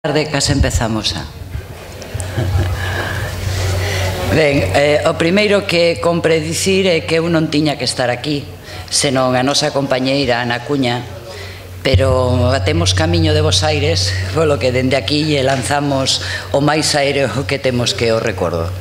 tarde, case empezamos a... Ben, o primeiro que compre dicir é que eu non tiña que estar aquí, senón a nosa compañeira Ana Cuña, pero batemos camiño de Bos Aires, polo que dende aquí lle lanzamos o máis aéreo que temos que o recordo.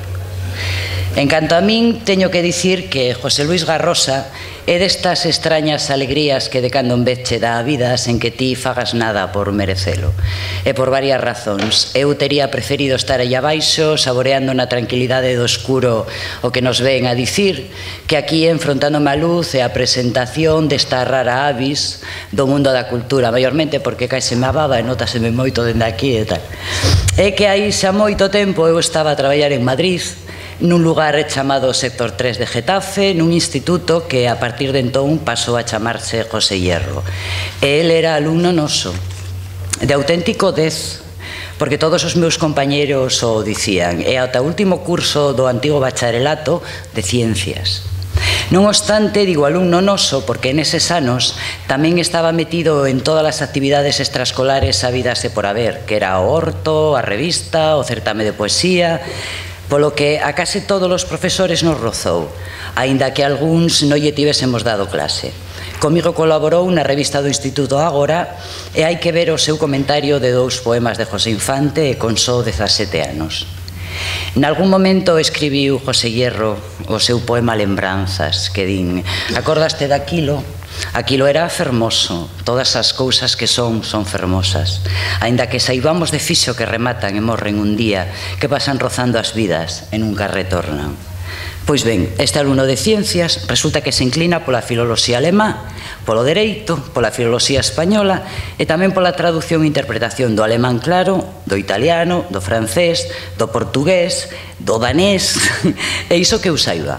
En canto a min, teño que dicir que José Luis Garrosa é destas extrañas alegrías que de cando en vez che dá a vida sen que ti fagas nada por merecelo. E por varias razóns. Eu tería preferido estar aí abaixo, saboreando na tranquilidade do escuro o que nos ven a dicir, que aquí enfrontándome a luz e a presentación desta rara avis do mundo da cultura, maiormente porque caeseme a baba e notaseme moito dende aquí e tal. É que aí xa moito tempo eu estaba a traballar en Madrid, nun lugar chamado Sector 3 de Getafe, nun instituto que a partir de entón pasou a chamarse José Hierro. E el era alumno noso, de auténtico 10, porque todos os meus compañeros o dicían, e ata o último curso do antigo bacharelato de Ciencias. Non obstante, digo alumno noso porque neses anos tamén estaba metido en todas as actividades extraescolares habidas e por haber, que era o horto, a revista, o certame de poesía, polo que a case todos os profesores nos rozou, aínda que algúns non lle tivésemos dado clase. Comigo colaborou na revista do Instituto Ágora e hai que ver o seu comentario de 2 poemas de José Infante e con só 17 anos. Nalgún momento escribiu José Hierro o seu poema Lembranzas, que din: acordaste daquilo? Aquilo era fermoso, todas as cousas que son fermosas, aínda que saibamos de fixo que rematan e morren un día, que pasan rozando as vidas e nunca retornan. Pois ben, este alumno de Ciencias resulta que se inclina pola filoloxía alemá, polo dereito, pola filoloxía española e tamén pola traducción e interpretación do alemán claro, do italiano, do francés, do portugués, do danés, e iso que eu saiba.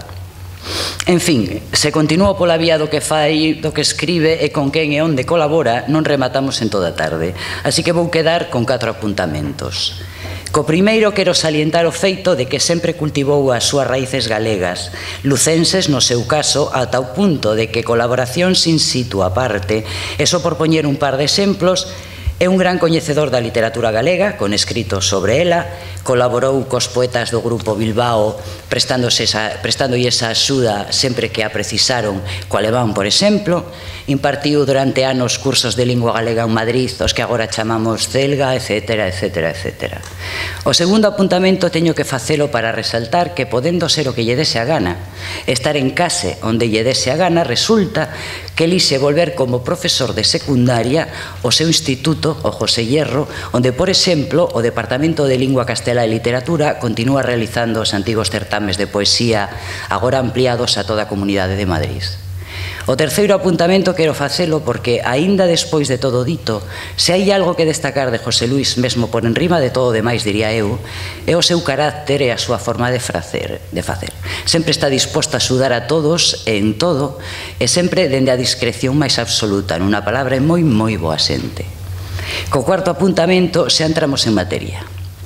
En fin, se continúa pola vía do que fai, do que escribe e con quen e onde colabora, non rematamos en toda a tarde. Así que vou quedar con 4 apuntamentos. Co primeiro quero salientar o feito de que sempre cultivou as súas raíces galegas, lucenses no seu caso, ata o punto de que colaboracións in situ aparte, e só por poñer un par de exemplos, é un gran coñecedor da literatura galega, con escritos sobre ela, colaborou cos poetas do Grupo Bilbao prestándolle esa axuda sempre que a precisaron co alemán, por exemplo, impartiu durante anos cursos de lingua galega en Madrid, os que agora chamamos Celga, etc, etc, etc. O segundo apuntamento teño que facelo para resaltar que, podendo ser o que lle dese a gana, estar en case onde lle dese a gana, resulta que elixe volver como profesor de secundaria o seu instituto, o José Hierro, onde, por exemplo, o Departamento de Lingua Castela e Literatura continúa realizando os antigos certames de poesía, agora ampliados a toda a Comunidade de Madrid. O terceiro apuntamento quero facelo porque, aínda despois de todo dito, se hai algo que destacar de José Luis, mesmo por enriba de todo o demais, diría eu, é o seu carácter e a súa forma de facer. Sempre está disposto a axudar a todos e en todo, e sempre dende a discreción máis absoluta, nunha palabra moi boa xente. Co cuarto apuntamento xa entramos en materia.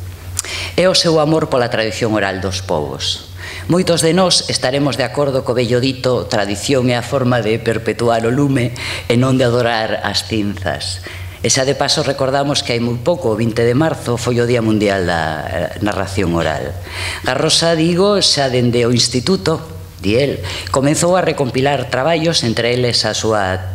É o seu amor pola tradición oral dos povos. Moitos de nós estaremos de acordo co vello dito tradición é a forma de perpetuar o lume e non de adorar as cinzas. E xa de paso recordamos que hai moi pouco, o 20 de marzo, foi o Día Mundial da Narración Oral. Garrosa, digo, xa dende o instituto, di el, comezou a recompilar traballos, entre eles a súa...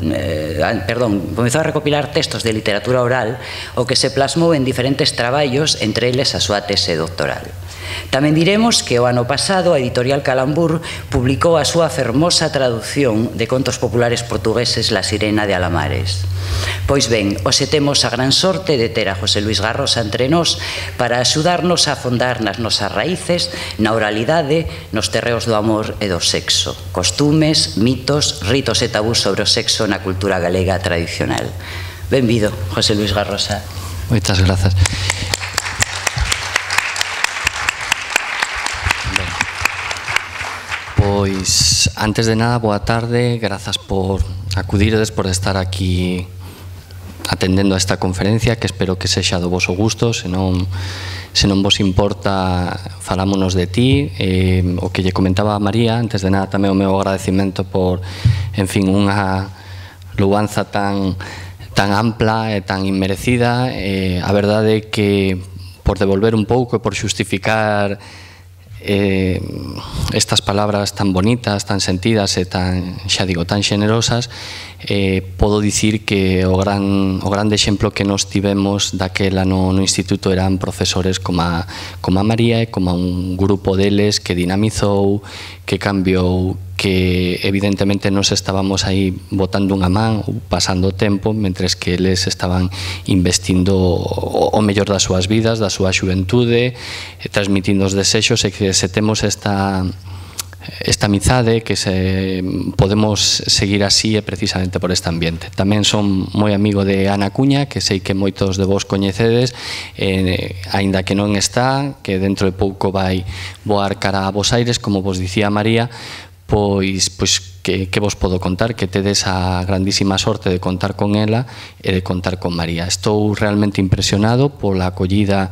comezou a recopilar textos de literatura oral, o que se plasmou en diferentes traballos, entre eles a súa tese doctoral. Tamén diremos que o ano pasado a editorial Calambur publicou a súa fermosa traducción de contos populares portugueses La Sirena de Alamares. Pois ben, hoxe temos a gran sorte de ter a José Luis Garrosa entre nós para axudarnos a afondar nas nosas raíces, na oralidade, nos terreos do amor e do sexo, costumes, mitos, ritos e tabús sobre o sexo na cultura galega tradicional. Benvido, José Luis Garrosa. Moitas grazas. Pois, antes de nada, boa tarde, grazas por acudirdes, por estar aquí atendendo a esta conferencia, que espero que sexa do voso gusto. Se non vos importa, falámonos de ti. O que lle comentaba a María, antes de nada, tamén o meu agradecimento por, en fin, unha louanza tan tan ampla e tan inmerecida. A verdade é que, por devolver un pouco e por xustificar estas palabras tan bonitas, tan sentidas e tan, xa digo, tan xenerosas, podo dicir que o grande exemplo que nos tivemos daquela no instituto eran profesores como a María e como un grupo deles que dinamizou, que cambiou, que evidentemente nos estábamos aí botando unha man, pasando o tempo, mentres que eles estaban investindo o mellor das súas vidas, da súa xuventude, transmitindo os desexos, e que se temos esta amizade, que podemos seguir así, é precisamente por este ambiente. Tamén son moi amigo de Ana Cuña, que sei que moitos de vos coñecedes, aínda que non está, que dentro de pouco vai voar cara a Bos Aires, como vos dicía María. Pois que vos podo contar, que tedes a grandísima sorte de contar con ela e de contar con María. Estou realmente impresionado pola acollida,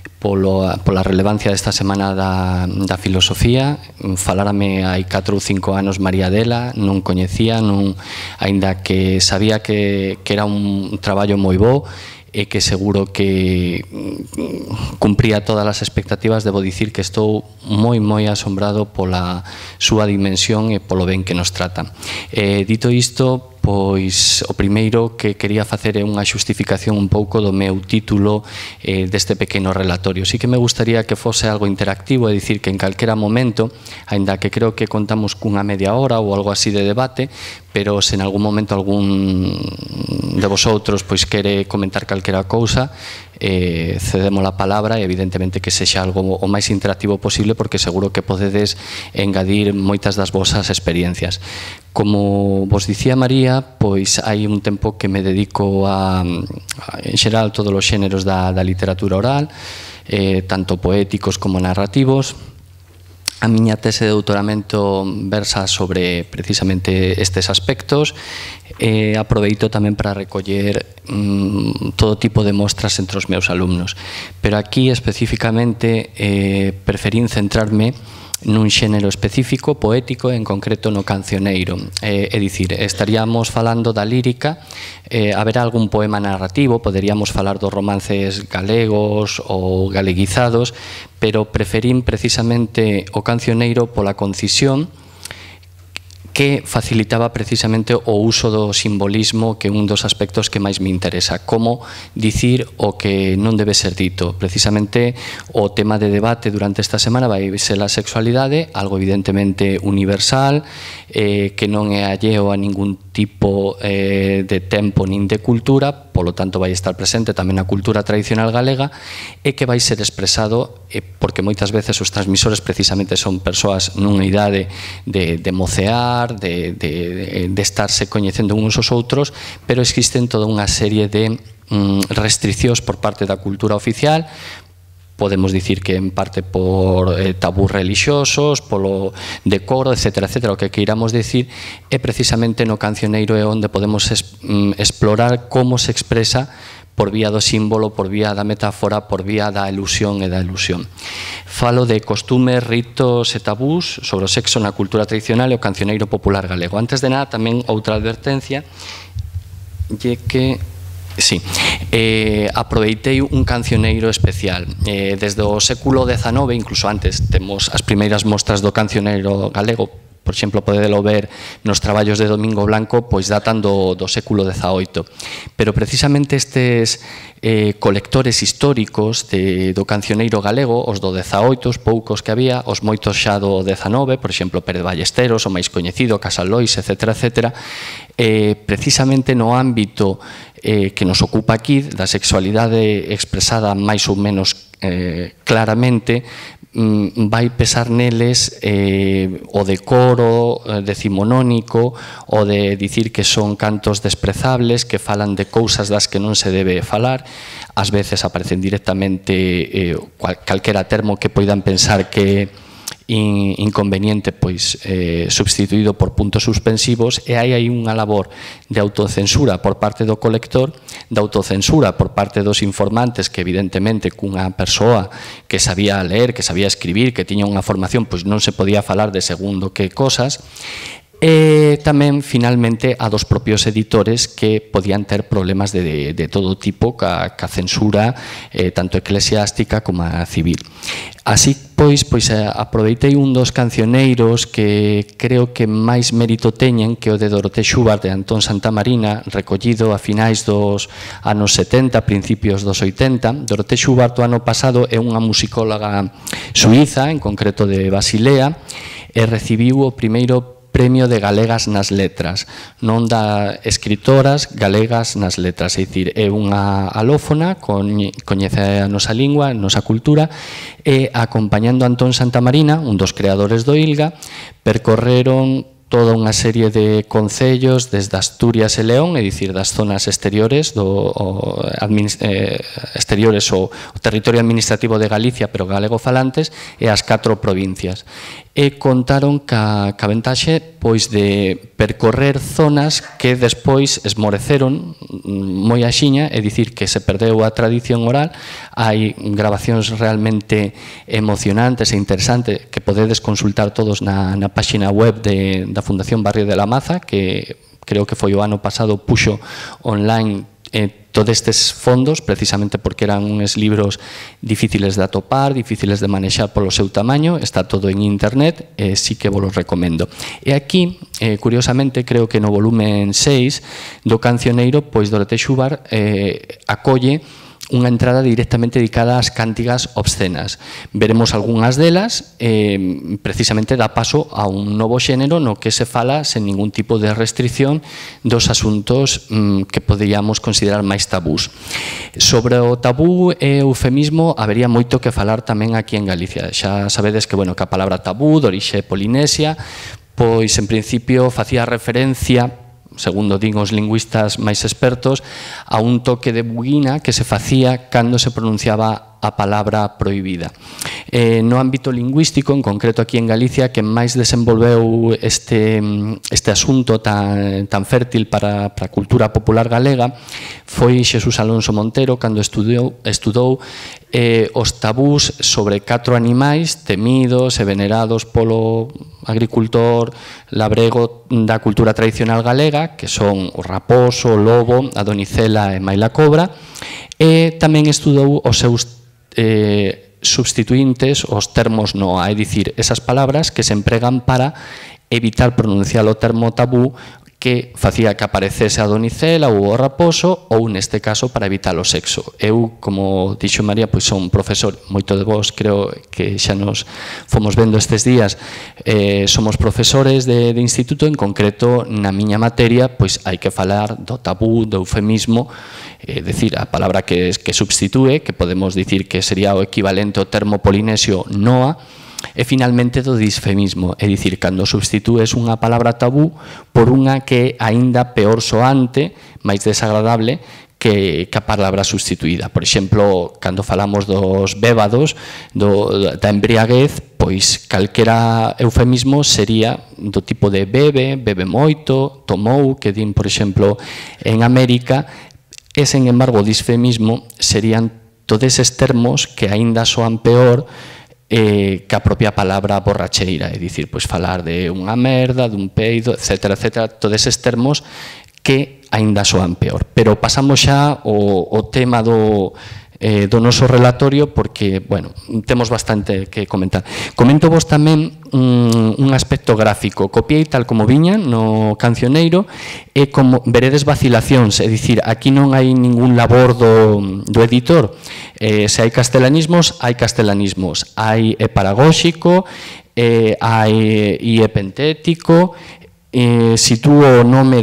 pola relevancia desta semana da filosofía. Falárame hai 4 ou 5 anos María dela, non coñecía, aínda que sabía que era un traballo moi bo, e que seguro que cumpría todas as expectativas. Debo dicir que estou moi asombrado pola súa dimensión e polo ben que nos trata. Dito isto, pois o primeiro que quería facer é unha xustificación un pouco do meu título deste pequeno relatorio. Sí que me gustaría que fose algo interactivo, é dicir, que en calquera momento, aínda que creo que contamos cunha media hora ou algo así de debate, pero se en algún momento algún de vosotros pois quere comentar calquera cousa, cedemos a palabra, e evidentemente que sexa algo o máis interactivo posible, porque seguro que podedes engadir moitas das vosas experiencias. Como vos dicía María, pois hai un tempo que me dedico en xeral, todos os xéneros da literatura oral, tanto poéticos como narrativos. A miña tese de doutoramento versa sobre precisamente estes aspectos. Aproveito tamén para recoller todo tipo de mostras entre os meus alumnos, pero aquí especificamente preferín centrarme nun xénero específico, poético, en concreto no cancioneiro. É dicir, estaríamos falando da lírica, haberá algún poema narrativo, poderíamos falar dos romances galegos ou galeguizados, pero preferín precisamente o cancioneiro pola concisión, que facilitaba precisamente o uso do simbolismo, que é un dos aspectos que máis me interesa, como dicir o que non debe ser dito. Precisamente o tema de debate durante esta semana vai ser a sexualidade, algo evidentemente universal, que non é alleo a ningún tipo de tempo nin de cultura, polo tanto vai estar presente tamén a cultura tradicional galega, e que vai ser expresado porque moitas veces os transmisores precisamente son persoas nunha idade de mocear, de estarse coñecendo uns aos outros, pero existen toda unha serie de restriccións por parte da cultura oficial. Podemos dicir que en parte por tabús relixiosos, polo decoro, etcétera, etcétera. O que queiramos dicir é precisamente no cancioneiro é onde podemos explorar como se expresa por vía do símbolo, por vía da metáfora, por vía da ilusión e da ilusión. Falo de costumes, ritos e tabús sobre o sexo na cultura tradicional e o cancioneiro popular galego. Antes de nada, tamén outra advertencia, é que aproveitei un cancioneiro especial. Desde o século XIX, incluso antes, temos as primeiras mostras do cancioneiro galego. Por exemplo, podedelo ver nos traballos de Domingo Blanco, pois datan do século XVIII. Pero precisamente estes colectores históricos do cancioneiro galego, os do XVIII, os poucos que había, os moitos xa do XIX, por exemplo, Pérez Ballesteros, o máis coñecido, Casal Lois, etcétera, etcétera, precisamente no ámbito que nos ocupa aquí, da sexualidade expresada máis ou menos claramente, vai pesar neles o decoro decimonónico, o de dicir que son cantos desprezables, que falan de cousas das que non se debe falar. Ás veces aparecen directamente calquera termo que poidan pensar que inconveniente, pois substituído por puntos suspensivos, e hai unha labor de autocensura por parte do colector, de autocensura por parte dos informantes, que evidentemente cunha persoa que sabía ler, que sabía escribir, que tiña unha formación, pois non se podía falar de segundo que cosas, e tamén, finalmente, a dos propios editores que podían ter problemas de todo tipo ca censura, tanto eclesiástica como a civil. Así, pois aproveitei un dos cancioneiros que creo que máis mérito teñen, que o de Dorothea Schubart de Antón Santamarina, recollido a finais dos anos 70, principios dos 80. Dorothea Schubart, o ano pasado, é unha musicóloga suiza, en concreto de Basilea, e recibiu o primeiro Premio de Galegas nas Letras, non da escritoras galegas nas letras, é dicir, é unha alófona, coñece a nosa lingua, a nosa cultura, e acompañando a Antón Santamarina, un dos creadores do ILGA, percorreron toda unha serie de concellos desde Asturias e León, é dicir, das zonas exteriores exteriores o territorio administrativo de Galicia, pero galego-falantes, e as 4 provincias. E contaron ca ventaxe pois de percorrer zonas que despois esmoreceron moi axiña, é dicir, que se perdeu a tradición oral. Hai grabacións realmente emocionantes e interesantes que podedes consultar todos na páxina web da Fundación Barrio de la Maza, que creo que foi o ano pasado, puxo online todos estes fondos, precisamente porque eran uns libros difíciles de atopar, difíciles de manexar polo seu tamaño. Está todo en internet, e sí que vos lo recomendo. E aquí, curiosamente, creo que no volumen 6 do cancioneiro, pois Dorothea Schubart acolle unha entrada directamente dedicada ás cántigas obscenas. Veremos algunhas delas, precisamente dá paso a un novo xénero no que se fala sen ningún tipo de restricción dos asuntos que poderíamos considerar máis tabús. Sobre o tabú e o eufemismo habería moito que falar tamén aquí en Galicia. Xa sabedes que a palabra tabú, de orixe polinesia, pois en principio facía referencia, segundo din os lingüistas máis expertos, a un toque de buguina que se facía cando se pronunciaba a palabra prohibida. No ámbito lingüístico, en concreto aquí en Galicia, que máis desenvolveu este asunto tan fértil para a cultura popular galega foi Xesús Alonso Montero, cando estudou os tabús sobre 4 animais temidos e venerados polo agricultor labrego da cultura tradicional galega, que son o raposo, o lobo, a donicela e maila cobra, e tamén estudou os seus substituintes, os termos noa, é dicir, esas palabras que se empregan para evitar pronunciar o termo tabú que facía que aparecese a donicela ou o raposo, ou neste caso para evitar o sexo. Eu, como dixo María, pois son profesor, moito de vos creo que xa nos fomos vendo estes días, somos profesores de instituto, en concreto na miña materia, pois hai que falar do tabú, do eufemismo, é dicir, a palabra que substitúe, que podemos dicir que sería o equivalente ao termo polinesio noa, e finalmente do disfemismo, é dicir, cando substitúes unha palabra tabú por unha que é aínda peor soante, máis desagradable que a palabra substituída. Por exemplo, cando falamos dos bébados, da embriaguez, pois calquera eufemismo sería do tipo de bebe moito, tomou, que din, por exemplo, en América, e, sen embargo, o disfemismo serían todos eses termos que aínda soan peor que a propia palabra borracheira, é dicir, pois falar de unha merda, dun peido, etcétera, etcétera, todos eses termos que aínda soan peor. Pero pasamos xa ao tema do noso relatorio, porque, bueno, temos bastante que comentar. Comento vos tamén un aspecto gráfico. Copiei tal como viña no cancioneiro e como veredes vacilacións, é dicir, aquí non hai ningún labor do editor. Se hai castelanismos, hai paragóxico, hai pentético, sitúo o nome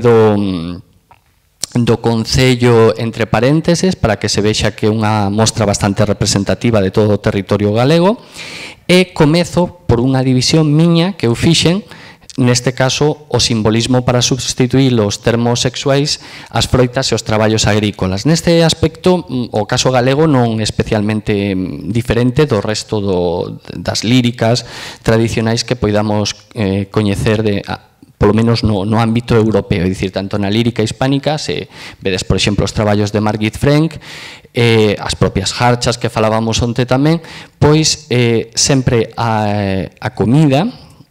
do concello entre parénteses para que se vexa que é unha mostra bastante representativa de todo o territorio galego, e comezo por unha división miña que eu fixen, neste caso o simbolismo para substituir os termos sexuais, as froitas e os traballos agrícolas. Neste aspecto, o caso galego non é especialmente diferente do resto das líricas tradicionais que poidamos coñecer polo menos no ámbito europeo, é dicir, tanto na lírica hispánica, se vedes, por exemplo, os traballos de Margit Frank, as propias jarchas que falábamos onte tamén, pois sempre a comida,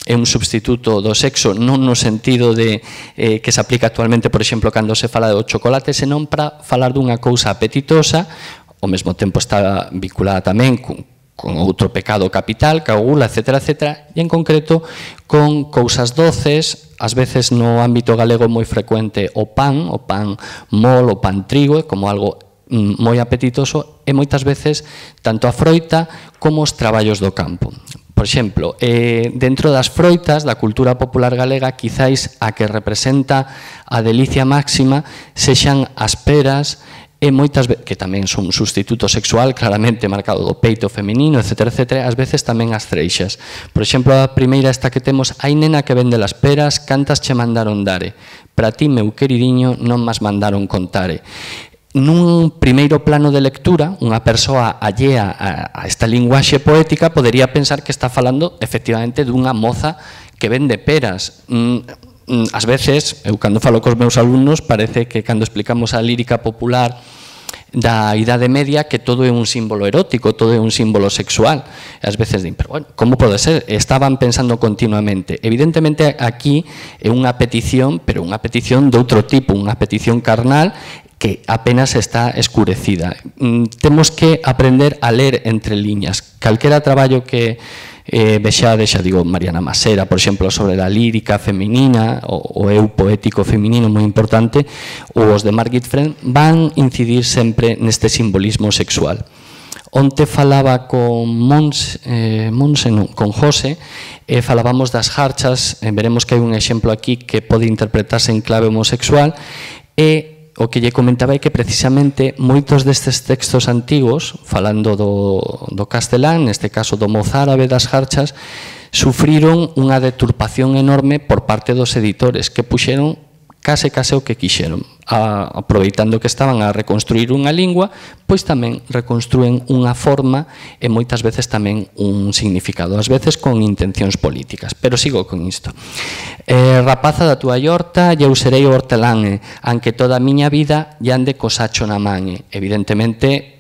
é un substituto do sexo, non no sentido de que se aplica actualmente, por exemplo, cando se fala do chocolate, senón para falar dunha cousa apetitosa, ao mesmo tempo está vinculada tamén con outro pecado capital, que a gula, etcétera, etcétera, e en concreto con cousas doces, ás veces no ámbito galego moi frecuente o pan mol, o pan trigo, como algo moi apetitoso, e moitas veces tanto a froita como os traballos do campo. Por exemplo, dentro das froitas da cultura popular galega, quizáis a que representa a delicia máxima sexan as peras, e moitas veces, que tamén son un sustituto sexual claramente marcado do peito feminino, etcétera, etcétera, ás veces tamén as freixas. Por exemplo, a primeira esta que temos: hai nena que vende las peras, cantas che mandaron dare, para ti, meu queridiño, non mas mandaron contare. Nun primeiro plano de lectura, unha persoa allea a esta linguaxe poética podería pensar que está falando efectivamente dunha moza que vende peras. Ás veces, eu cando falo cos meus alumnos, parece que cando explicamos a lírica popular da Idade Media que todo é un símbolo erótico, todo é un símbolo sexual. E ás veces din, pero bueno, como pode ser? Estaban pensando continuamente. Evidentemente aquí é unha petición, pero unha petición de outro tipo, unha petición carnal que apenas está escurecida. Temos que aprender a ler entre liñas. Calquera traballo que vexade, xa digo, Mariana Masera, por exemplo, sobre a lírica feminina, o eu poético feminino moi importante, ou os de Margit Friend, van incidir sempre neste simbolismo sexual. Onte falaba con con José, falábamos das jarchas, veremos que hai un exemplo aquí que pode interpretarse en clave homosexual, e o que lle comentaba é que precisamente moitos destes textos antigos, falando do castelán, neste caso do mozárabe das jarchas, sufriron unha deturpación enorme por parte dos editores, que puxeron case o que quixeron. Aproveitando que estaban a reconstruir unha lingua, pois tamén reconstruen unha forma e moitas veces tamén un significado, ás veces con intencións políticas. Pero sigo con isto. Rapaza da túa horta, eu serei o hortelán, anque toda a miña vida lle ande co sacho na man. Evidentemente,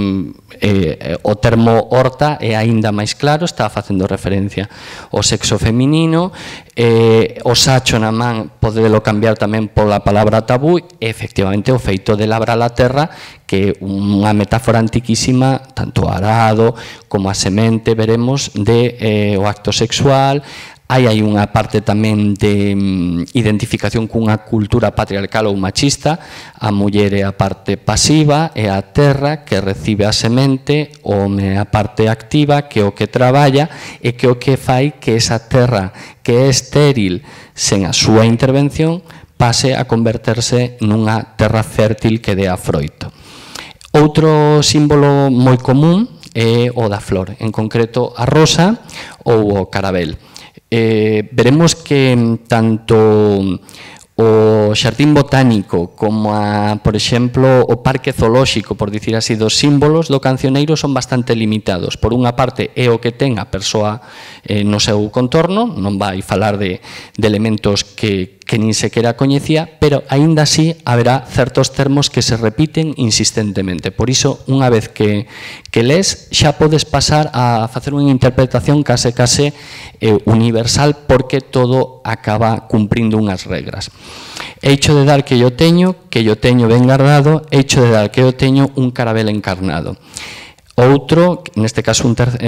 o termo horta é aínda máis claro, está facendo referencia ao sexo feminino, o sacho na man podelo cambiar tamén pola palabra tabú, e efectivamente o feito de labrar a terra, que é unha metáfora antiquísima, tanto arado como a semente, veremos, de o acto sexual. Hai unha parte tamén de identificación cunha cultura patriarcal ou machista. A muller é a parte pasiva, é a terra que recibe a semente, o home é a parte activa, que é o que traballa, e que é o que fai que esa terra que é estéril sen a súa intervención pase a converterse nunha terra fértil que dé a froito. Outro símbolo moi común é o da flor, en concreto a rosa ou o carabel. Veremos que tanto o xardín botánico como, por exemplo, o parque zoolóxico, por dicir así, dos símbolos do cancioneiro son bastante limitados. Por unha parte é o que ten a persoa no seu contorno, non vai falar de elementos que nin sequera coñecía, pero aínda así haberá certos termos que se repiten insistentemente. Por iso, unha vez que lees, xa podes pasar a facer unha interpretación case universal, porque todo acaba cumprindo unhas regras. Hecho de dar que yo teño ben guardado, hecho de dar que yo teño un carabel encarnado. Outro, neste caso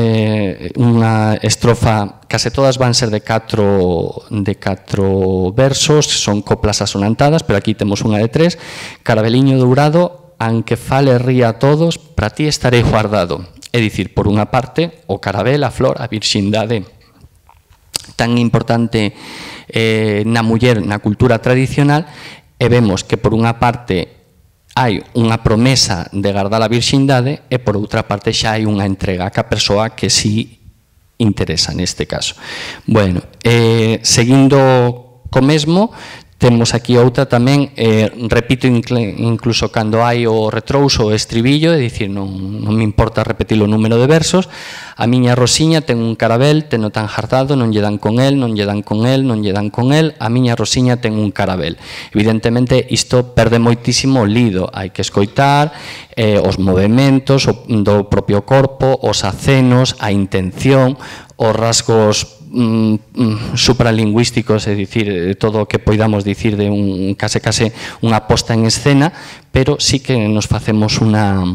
unha estrofa, case todas van ser de 4 versos, son coplas asonantadas, pero aquí temos unha de 3. Carabeliño dourado, aunque fale ría a todos, para ti estarei guardado. É dicir, por unha parte, o carabel, a flor, a virxindade tan importante na muller, na cultura tradicional, e vemos que por unha parte hai unha promesa de guardar a virxindade, e por outra parte xa hai unha entrega a persoa que si interesa neste caso. Bueno, seguindo co mesmo, temos aquí outra tamén, repito incluso cando hai o retrouso o estribillo, é dicir, non me importa repetir o número de versos. A miña Rosiña ten un carabel, teno tan jardado, non lle dan con el, non lle dan con el, non lle dan con el, a miña Rosiña ten un carabel. Evidentemente, isto perde moitísimo o lido, hai que escoitar os movementos do propio corpo, os acenos, a intención, os rasgos supralingüísticos, é dicir, todo o que poidamos dicir de case unha posta en escena, pero sí que nos facemos unha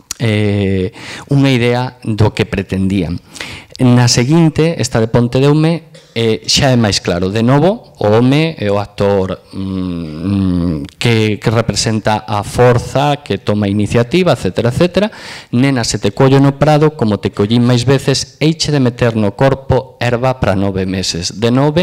idea do que pretendían. Na seguinte, esta de Pontedeume, xa é máis claro. De novo, o home é o actor que representa a forza, que toma iniciativa, etc. Nena, se te collo no prado, como te collín máis veces, eiche de meter no corpo erva para 9 meses. De novo,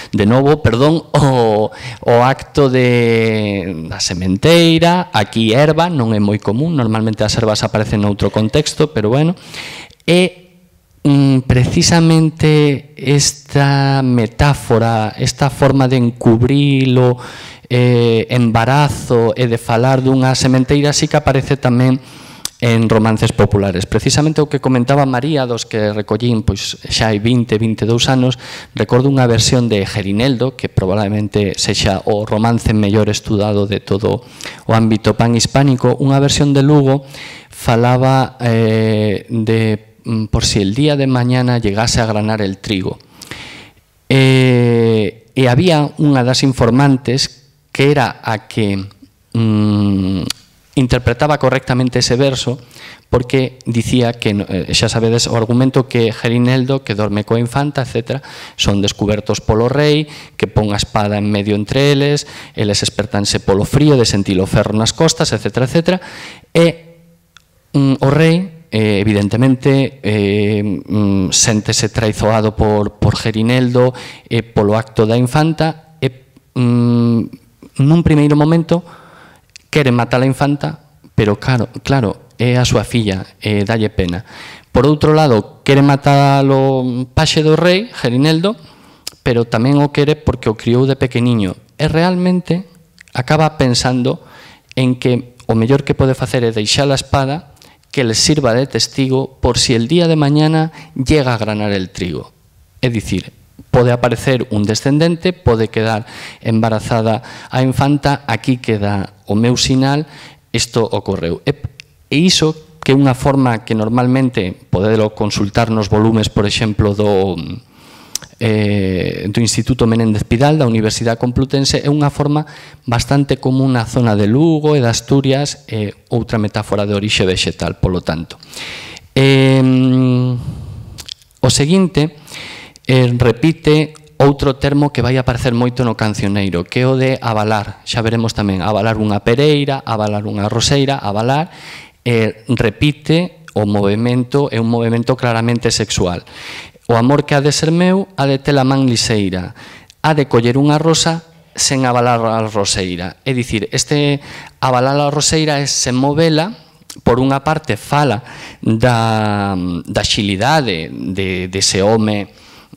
o acto da sementeira, aquí erva, non é moi común, normalmente as ervas aparecen noutro contexto, pero bueno, e precisamente esta metáfora, esta forma de encubrilo, embarazo e de falar dunha sementeira sí que aparece tamén en romances populares. Precisamente o que comentaba María, dos que recollín pois xa hai 22 anos, recordo unha versión de Gerineldo, que probablemente sexa o romance mellor estudado de todo o ámbito panhispánico. Unha versión de Lugo falaba de por si el día de mañana llegase a granar el trigo. E había unha das informantes que era a que interpretaba correctamente ese verso, porque dicía que, xa sabedes o argumento, que Gerineldo, que dorme coa infanta, etc., son descubertos polo rei, que pon a espada en medio entre eles espertanse polo frío de sentir o ferro nas costas, etc. E o rei, evidentemente, séntese traizoado por Gerineldo polo acto da infanta e nun primeiro momento quere matar a infanta, pero claro, é a súa filla, dalle pena. Por outro lado, quere matar o paxe do rei, Gerineldo, pero tamén o quere porque o criou de pequeniño. E realmente acaba pensando en que o mellor que pode facer é deixar a espada que les sirva de testigo por si el día de mañana llega a granar el trigo. É dicir, pode aparecer un descendente, pode quedar embarazada a infanta, aquí queda o meu sinal, isto ocorreu. E iso, que é unha forma que normalmente podelo consultar nos volumes, por exemplo, do Instituto Menéndez Pidal, da Universidade Complutense, é unha forma bastante común na zona de Lugo e de Asturias, outra metáfora de orixe vexetal, polo tanto. O seguinte repite outro termo que vai aparecer moito no cancioneiro, que é o de avalar. Xa veremos tamén, avalar unha pereira, avalar unha roseira, avalar, repite o movimento, é un movimento claramente sexual. O amor que ha de ser meu ha de ter a man liseira, ha de coller unha rosa sen avalar a roseira. É dicir, este avalar a roseira é se movela, por unha parte fala da xilidade dese home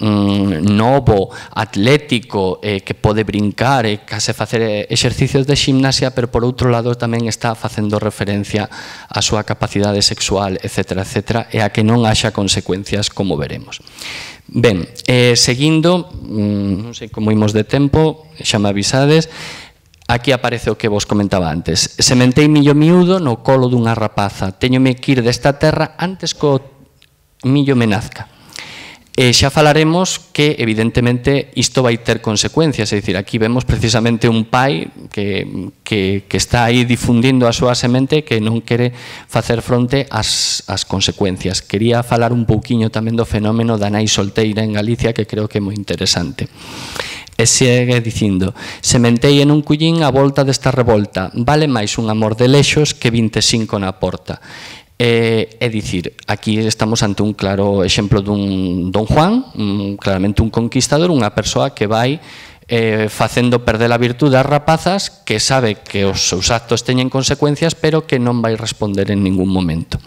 novo, atlético, que pode brincar e case facer exercicios de ximnasia, pero por outro lado tamén está facendo referencia á súa capacidade sexual, etc., e a que non haxa consecuencias, como veremos. Ben, seguindo, non sei como imos de tempo, xa me avisades, aquí aparece o que vos comentaba antes. Sementei millo miúdo no colo dunha rapaza, teñome que ir desta terra antes que o millo me nazca. Xa falaremos que, evidentemente, isto vai ter consecuencias, é dicir, aquí vemos precisamente un pai que está aí difundindo a súa semente que non quere facer fronte ás consecuencias. Quería falar un pouquiño tamén do fenómeno da nai solteira en Galicia, que creo que é moi interesante. E segue dicindo: sementei en un cullín a volta desta revolta, vale máis un amor de lexos que 25 na porta. É dicir, aquí estamos ante un claro exemplo dun Don Juan, claramente un conquistador, unha persoa que vai facendo perder a virtude ás rapazas, que sabe que os seus actos teñen consecuencias, pero que non vai responder en ningún momento.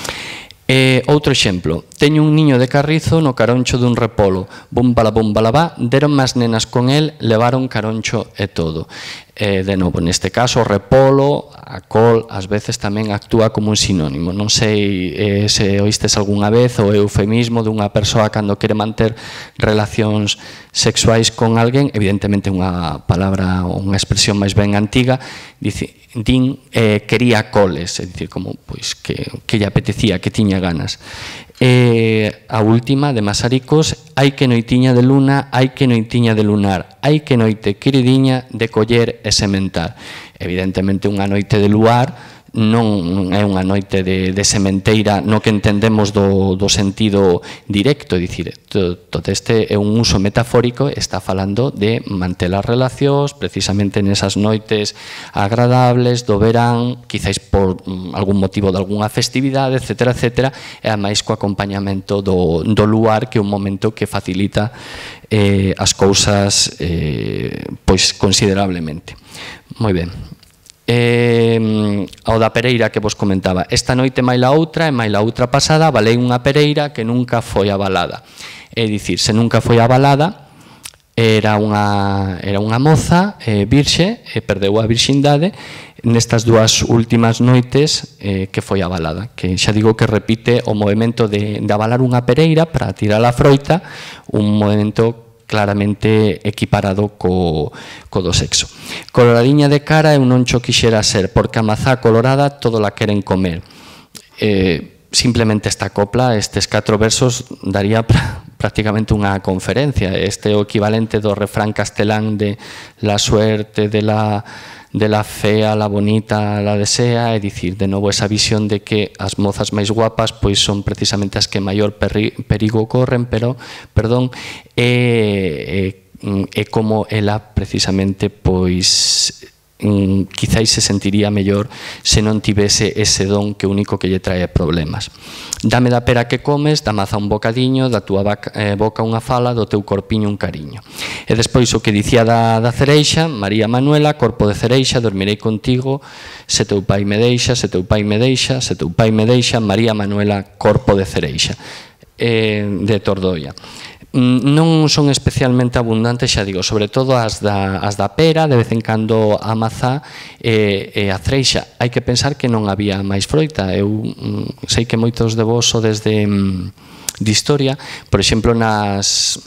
Outro exemplo: teño un niño de carrizo no caroncho dun repolo, bum balabá, deron máis nenas con el, levaron caroncho e todo. De novo, neste caso, o repolo, a col, ás veces tamén actúa como un sinónimo. Non sei se oístes algunha vez o eufemismo dunha persoa cando quere manter relacións sexuais con alguén, evidentemente unha palabra, unha expresión máis ben antiga, din quería coles, é dicir, como pois que lle apetecía, que tiña ganas. A última, de Masaricos, hai que noitiña de luna, hai que noitiña de lunar, hai que noite queridiña de coller e sementar. Evidentemente, unha noite de luar non é unha noite de sementeira no que entendemos do sentido directo, é dicir, todo este é un uso metafórico, está falando de manter as relacións precisamente nesas noites agradables do verán, quizáis por algún motivo de algunha festividade, etcétera, etcétera, e ademais co acompañamento do luar, que é un momento que facilita as cousas pois considerablemente. Moi ben. Ao da pereira que vos comentaba, esta noite maila outra e maila outra pasada valei unha pereira que nunca foi avalada, é dicir, se nunca foi avalada era unha moza virxe e perdeu a virxindade nestas dúas últimas noites que foi avalada, que xa digo que repite o movimento de avalar unha pereira para tirar a froita, un movimento claramente equiparado co do sexo. Coloradiña de cara eu non cho quixera ser, porque a mazá colorada todo la queren comer. Simplemente esta copla, estes 4 versos, daría prácticamente unha conferencia. Este é o equivalente do refrán castelán de la suerte de la fea, la bonita, la desea, é dicir, de novo esa visión de que as mozas máis guapas pois son precisamente as que maior perigo corren, é como ela precisamente pois quizáis se sentiría mellor se non tivese ese don que único que lle trae problemas. Dame da pera que comes, da maza un bocadiño, da túa boca unha fala, do teu corpiño un cariño. E despois o que dicía da cereixa, María Manuela, corpo de cereixa, dormirei contigo, se teu pai me deixa, se teu pai me deixa, se teu pai me deixa, María Manuela, corpo de cereixa, de Tordoia. Non son especialmente abundantes, xa digo, sobre todo as da pera, de vez en cando a mazá e a cereixa. Hai que pensar que non había máis froita. Eu sei que moitos de vos sodes de historia, por exemplo, nos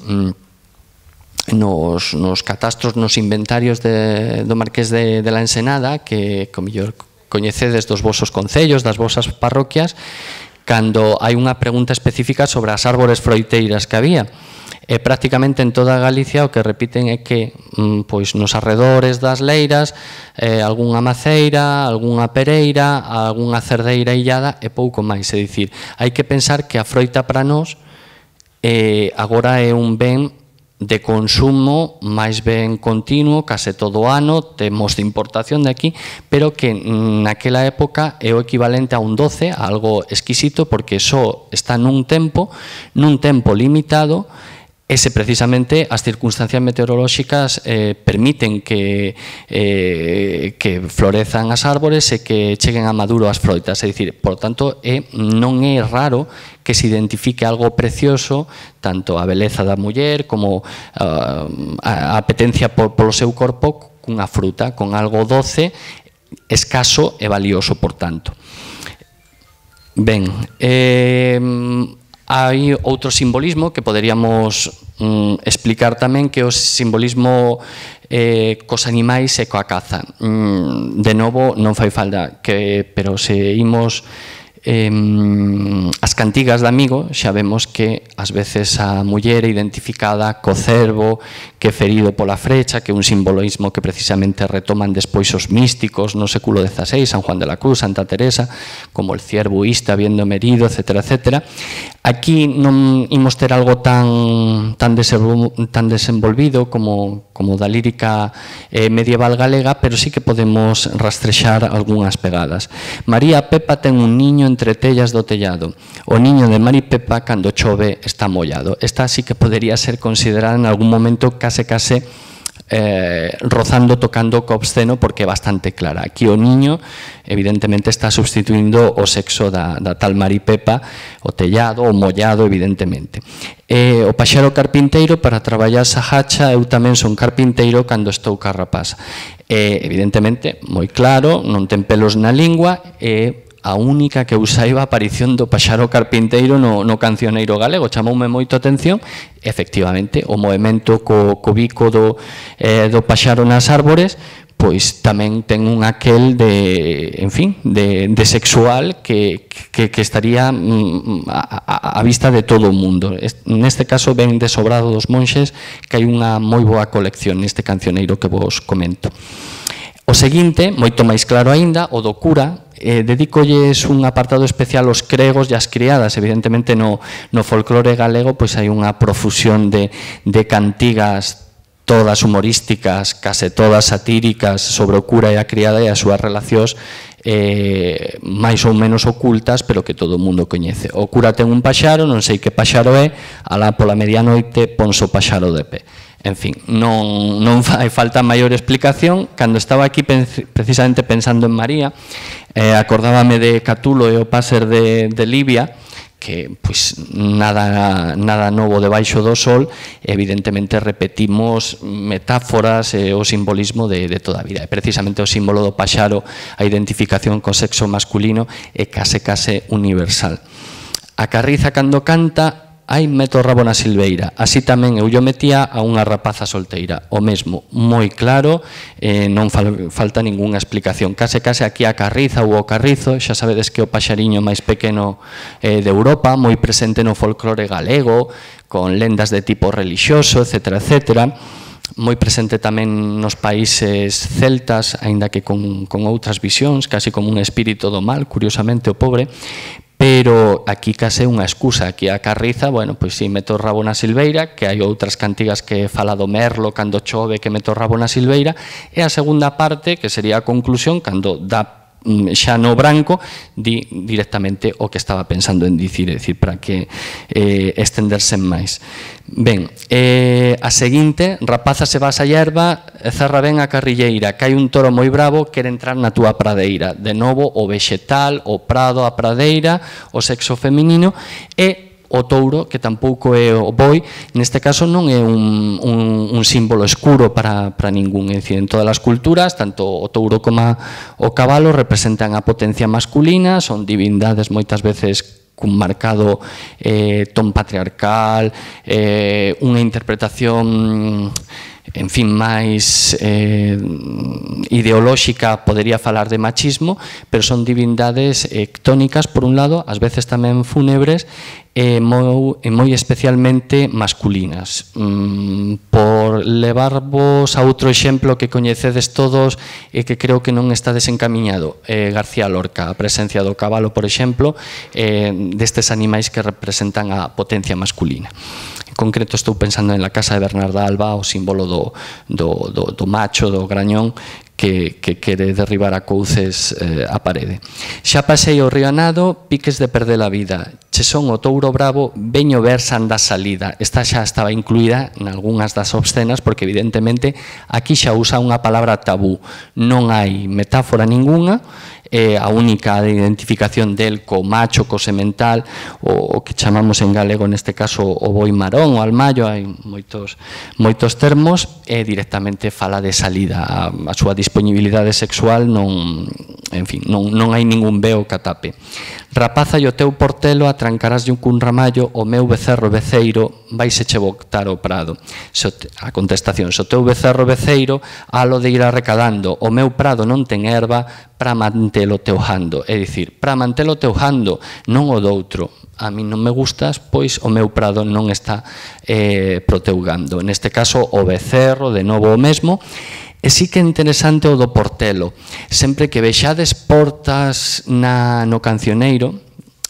catastros, nos inventarios do Marqués de la Ensenada, que como mellor coñecedes dos vosos concellos, das vosas parroquias, cando hai unha pregunta específica sobre as árbores froiteiras que había. E prácticamente en toda Galicia o que repiten é que pois nos arredores das leiras algunha maceira, algunha pereira, algunha cerdeira illada e pouco máis. É dicir, hai que pensar que a froita para nós agora é un ben de consumo máis ben continuo, case todo o ano, temos de importación de aquí, pero que naquela época é o equivalente a un doce, a algo exquisito, porque só está nun tempo limitado, e se precisamente as circunstancias meteorolóxicas permiten que florezan as árbores e que cheguen a maduro as froitas. É dicir, por tanto, non é raro que se identifique algo precioso, tanto a beleza da muller como a apetencia polo seu corpo cunha fruta, con algo doce, escaso e valioso, por tanto. Ben, hai outro simbolismo que poderíamos explicar tamén, que é o simbolismo cos animais e coa caza. De novo, non fai falta, pero se imos as cantigas de amigo, xa vemos que ás veces a muller é identificada co cervo que é ferido pola frecha, que é un simbolismo que precisamente retoman despois os místicos no século XVI, San Juan de la Cruz, Santa Teresa, como el ciervo iste habiéndome herido, etcétera, etcétera. Aquí non imos ter algo tan desenvolvido como da lírica medieval galega, pero sí que podemos rastrexar algunhas pegadas. María Pepa ten un niño entre tellas do tellado. O niño de Mari Pepa, cando chove, está mollado. Esta sí que podería ser considerada en algún momento case rozando, tocando co obsceno, porque é bastante clara. Aquí o niño evidentemente está substituindo o sexo da tal Mari Pepa, o tellado, o mollado, evidentemente. O paxaro carpinteiro, para traballar esa hacha, eu tamén son carpinteiro cando estou ca rapaza. Evidentemente, moi claro, non ten pelos na lingua, a única que eu saiba a aparición do paxaro carpinteiro no cancioneiro galego. Chamoume moito a atención, efectivamente, o movimento co bico do paxaro nas árbores, pois tamén ten un aquel de, en fin, de sexual que estaría a vista de todo o mundo. Neste caso ven de sobrado dos monxes, que hai unha moi boa colección neste cancioneiro que vos comento. O seguinte, moito máis claro aínda, o do cura, dedícolles un apartado especial aos cregos e ás criadas. Evidentemente no folclore galego pois hai unha profusión de cantigas, todas humorísticas, case todas satíricas, sobre o cura e a criada e as súas relacións máis ou menos ocultas, pero que todo o mundo coñece. O cura ten un paxaro, non sei que paxaro é, alá pola medianoite ponse o paxaro de pé. En fin, non fai falta maior explicación. Cando estaba aquí precisamente pensando en María, acordábame de Catulo e o Páser de Libia, que pois nada novo debaixo do sol. Evidentemente repetimos metáforas e o simbolismo de toda a vida. E precisamente o símbolo do paxaro, a identificación co sexo masculino, é case universal. A carriza cando canta, ai, meto o rabo na silveira. Así tamén eu lle metía a unha rapaza solteira. O mesmo, moi claro, non falta ningunha explicación. Case aquí a carriza ou o carrizo, xa sabedes que o paxariño máis pequeno de Europa, moi presente no folclore galego, con lendas de tipo relixioso, etcétera, etcétera. Moi presente tamén nos países celtas, aínda que con outras visións, casi como un espírito do mal, curiosamente o pobre, pero aquí case unha excusa. Aquí a carriza, bueno, pois si meto o rabo na silveira, que hai outras cantigas que fala do merlo cando chove, que meto o rabo na silveira, e a segunda parte, que sería a conclusión, cando dá xa no branco, di directamente o que estaba pensando en dicir, é dicir, para que estenderse máis. Ben, a seguinte, rapaza se vas a hierba, cerra ben a carrilleira, que hai un toro moi bravo, quere entrar na túa pradeira. De novo, o vexetal, o prado, a pradeira, o sexo feminino, e o touro, que tampouco é o boi, neste caso non é un símbolo escuro para ningún. É dicir, en todas as culturas, tanto o touro como o cabalo representan a potencia masculina, son divindades moitas veces cun marcado ton patriarcal, unha interpretación, en fin, máis ideolóxica, podería falar de machismo, pero son divindades tónicas, por un lado, ás veces tamén fúnebres, e moi especialmente masculinas. Por levarvos a outro exemplo que coñecedes todos e que creo que non está desencamiñado, García Lorca, a presencia do cabalo, por exemplo, destes animais que representan a potencia masculina. En concreto estou pensando en la casa de Bernarda Alba, o símbolo do macho, do grañón, que quere derribar a couces a parede. Xa pasei o río Nado, piques de perder a vida. Che son o touro bravo, veño ver sanda salida. Esta xa estaba incluída en algunhas das obscenas, porque evidentemente aquí xa usa unha palabra tabú. Non hai metáfora ninguna, a única identificación del co macho, co semental, o que chamamos en galego neste caso o boi marón, o almaio, hai moitos termos, e directamente fala de salida. A súa disponibilidade sexual non hai ningún veo que atape. Rapaza e o teu portelo atrancaráslle cun ramallo, o meu becerro beceiro vaise che botar o prado. A contestación, se o teu becerro beceiro alo de ir arrecadando, o meu prado non ten erva para mantelo teujando. É dicir, para mantelo teujando, non o doutro. A mí non me gustas, pois o meu prado non está proteugando. Neste caso, o becerro, de novo o mesmo. E sí que é interesante o do portelo. Sempre que vexades portas no cancioneiro,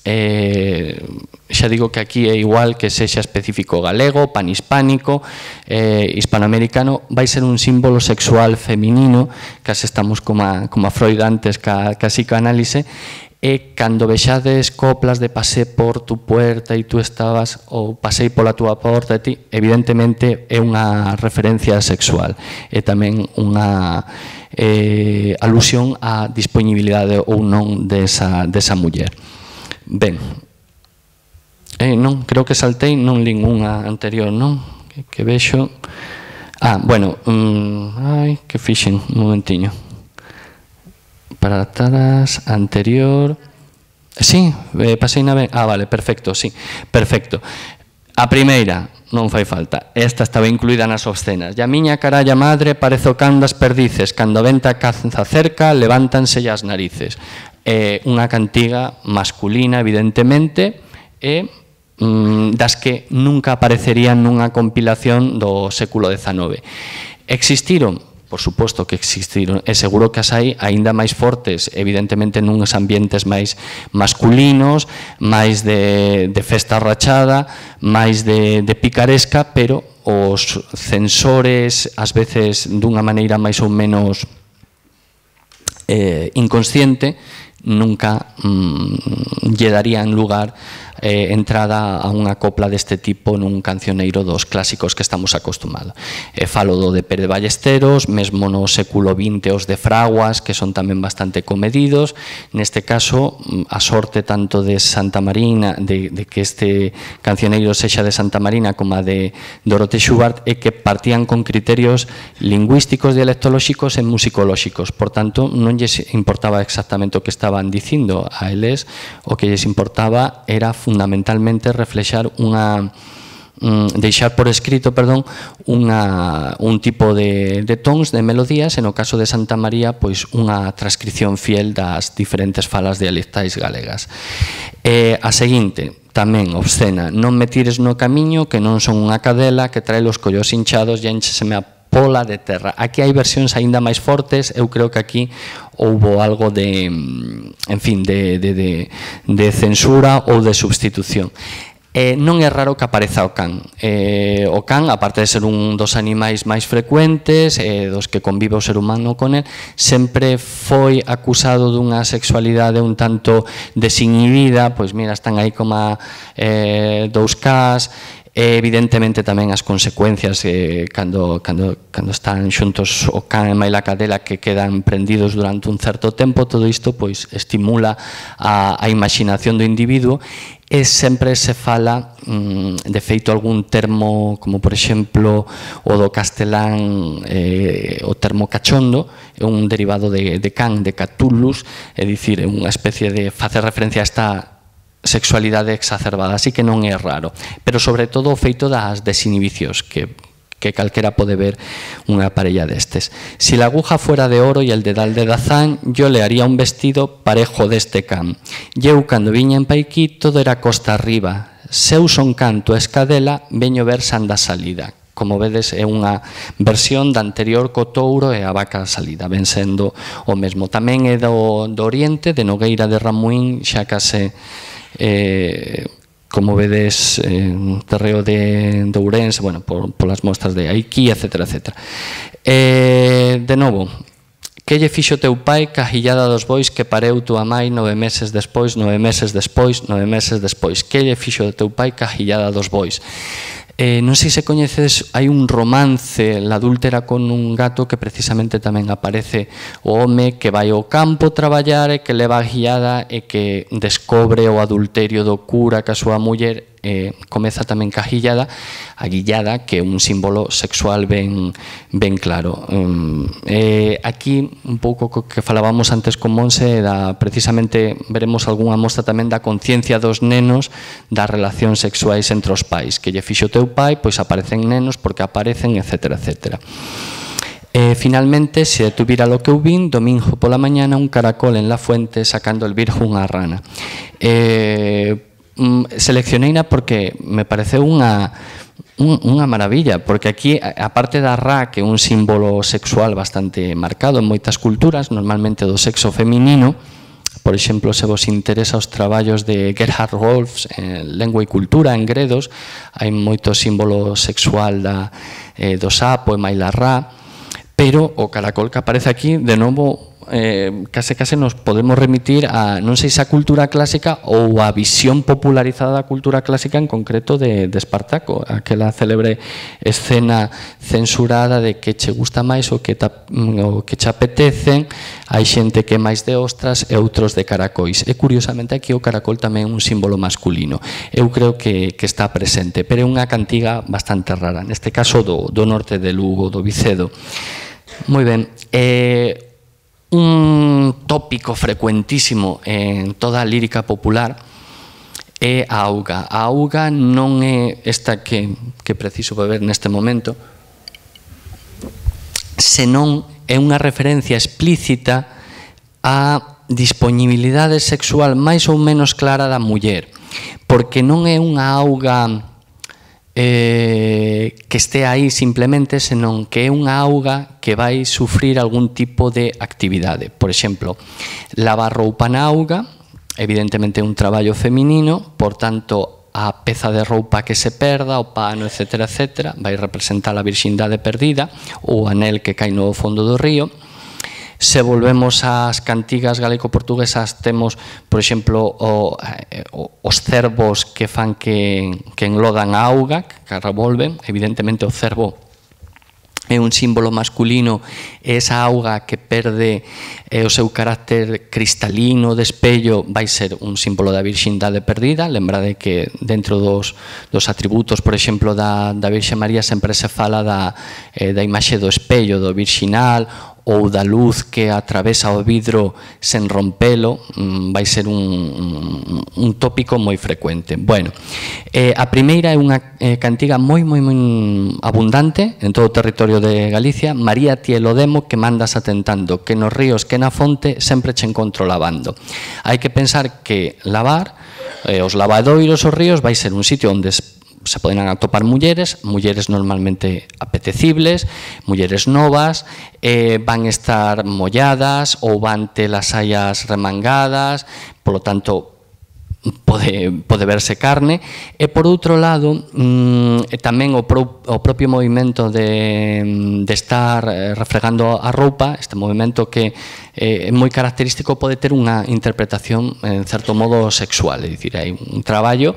xa digo que aquí é igual que sexa específico galego, panhispánico, hispanoamericano, vai ser un símbolo sexual feminino, case estamos como a Freud antes ca psicoanálise, e cando vexades coplas de pasé por tu puerta e tú estabas, ou pasei pola túa porta, e ti, evidentemente é unha referencia sexual, e tamén unha alusión á disponibilidade ou non desa muller. Ben, non, creo que saltei, non lín unha anterior, non? Que vexo... bueno, ai, que fixen, un momentiño. Para atrás, anterior... Sí, pasei na... vale, perfecto, sí, perfecto. A primeira, non fai falta, esta estaba incluída nas obscenas. E a miña caralla madre parece o can das perdices, cando a venta caza cerca, levántanse as narices. Unha cantiga masculina, evidentemente, e das que nunca aparecerían nunha compilación do século XIX. Existiron? Por suposto que existiron, e seguro que as hai aínda máis fortes, evidentemente nuns ambientes máis masculinos, máis de festa rachada, máis de picaresca, pero os censores, ás veces dunha maneira máis ou menos inconsciente, nunca lle darían lugar entrada a unha copla deste tipo nun cancioneiro dos clásicos que estamos acostumados. Falo do de Pérez de Ballesteros, mesmo no século XX os de Fraguas, que son tamén bastante comedidos. Neste caso, a sorte tanto de Santa Marina, de que este cancioneiro sexa de Santa Marina como a de Dorote Schubart, é que partían con criterios lingüísticos, dialectolóxicos e musicolóxicos. Por tanto, non lles importaba exactamente o que estaban dicindo a eles, o que lles importaba era fundamentalmente reflexar deixar por escrito, un tipo de tons, de melodías, e no caso de Santa María, pois unha transcripción fiel das diferentes falas dialectais galegas. A seguinte, tamén obscena, non me tires no camiño que non son unha cadela que trae os collos hinchados e encheseme a pola de terra. Aquí hai versións aínda máis fortes, eu creo que aquí houbo algo de, en fin, de censura ou de substitución. Non é raro que apareza o can. O can, aparte de ser un dos animais máis frecuentes, dos que convive o ser humano con el, sempre foi acusado dunha sexualidade un tanto desinhibida, pois mira, están aí como dous cas. Evidentemente tamén as consecuencias cando están xuntos o can e maila cadela que quedan prendidos durante un certo tempo, todo isto pois estimula a imaginación do individuo e sempre se fala, de feito, algún termo como por exemplo o do castelán, o termo cachondo, é un derivado de can, de Catullus, é dicir, é unha especie de facer referencia a esta sexualidade exacerbada, así que non é raro, pero sobre todo o feito das desinhibicións que calquera pode ver unha parella destes. Si la aguja fuera de oro y el dedal de dazán, yo le haría un vestido parejo deste can. Eu, cando viña en Paiquí, todo era costa arriba. Seu son canto escadela, veño ver sanda salida. Como vedes, é unha versión da anterior co touro e a vaca salida, ben sendo o mesmo. Tamén é do Oriente, de Nogueira de Ramuín, xa case como vedes, terreo de Ourense, bueno, polas mostras de Aiquí, etcétera, etcétera. De novo, que lle fixo teu pai ca hillada dos bois que pareu tua mai 9 meses despois, 9 meses despois, 9 meses despois? Que lle fixo teu pai ca hillada dos bois? Non sei se coñeces, hai un romance, La adúltera con un gato, que precisamente tamén aparece o home que vai ao campo traballar e que leva a guiada e que descobre o adulterio do cura ca súa muller. Comeza tamén ca guillada, a guillada, que é un símbolo sexual ben claro. Aquí, un pouco que falábamos antes con Monse, precisamente veremos algunha mostra tamén da conciencia dos nenos das relacións sexuais entre os pais. Que lle fixo teu pai, pois aparecen nenos porque aparecen, etcétera, etcétera. Finalmente, se tuviera lo que eu vin, domingo pola mañana, un caracol en la fuente sacando el virgo unha rana. Seleccioneina porque me pareceu unha maravilla, porque aquí, aparte da ra, que é un símbolo sexual bastante marcado en moitas culturas, normalmente do sexo feminino, por exemplo, se vos interesa os traballos de Gerhard Wolfs, Lengua e Cultura, en Gredos, hai moito símbolo sexual do sapo e maila ra, pero o caracol que aparece aquí, de novo, case nos podemos remitir a, non sei se a cultura clásica ou a visión popularizada da cultura clásica, en concreto de Espartaco, aquela célebre escena censurada de que che gusta máis o que che apetecen, hai xente que é máis de ostras e outros de caracois, e curiosamente aquí o caracol tamén é un símbolo masculino. Eu creo que está presente, pero é unha cantiga bastante rara, neste caso do norte de Lugo, do Vicedo. Moi ben, un tópico frecuentísimo en toda a lírica popular é a auga. A auga non é esta que preciso beber neste momento, senón é unha referencia explícita á disponibilidade sexual máis ou menos clara da muller, porque non é unha auga que este aí simplemente, senón que é unha auga que vai sufrir algún tipo de actividade. Por exemplo, lavar roupa na auga, evidentemente é un traballo feminino, por tanto, a peza de roupa que se perda, o pano, etc., etc., vai representar a virxindade perdida, ou o anel que cai no fondo do río. Se volvemos ás cantigas galego-portuguesas, temos, por exemplo, os cervos que fan que enlodan a auga, que revolven. Evidentemente o cervo é un símbolo masculino, e esa auga que perde o seu carácter cristalino de espello vai ser un símbolo da virxindade perdida. Lembrade que dentro dos atributos, por exemplo, da Virxe María sempre se fala da imaxe do espello, do virxinal, ou da luz que atravesa o vidro sen rompelo. Vai ser un tópico moi frecuente. Bueno, a primeira é unha cantiga moi abundante en todo o territorio de Galicia. María, ti el o demo que mandas atentando, que nos ríos que na fonte sempre che encontro lavando. Hai que pensar que lavar, os lavadoiros, os ríos, vai ser un sitio onde se poden atopar mulleres normalmente apetecibles, mulleres novas, van estar molladas ou van ter as saias remangadas, polo tanto pode verse carne. E por outro lado, tamén o propio movimento de estar refregando a roupa, este movimento que é moi característico, pode ter unha interpretación en certo modo sexual, é dicir, hai un traballo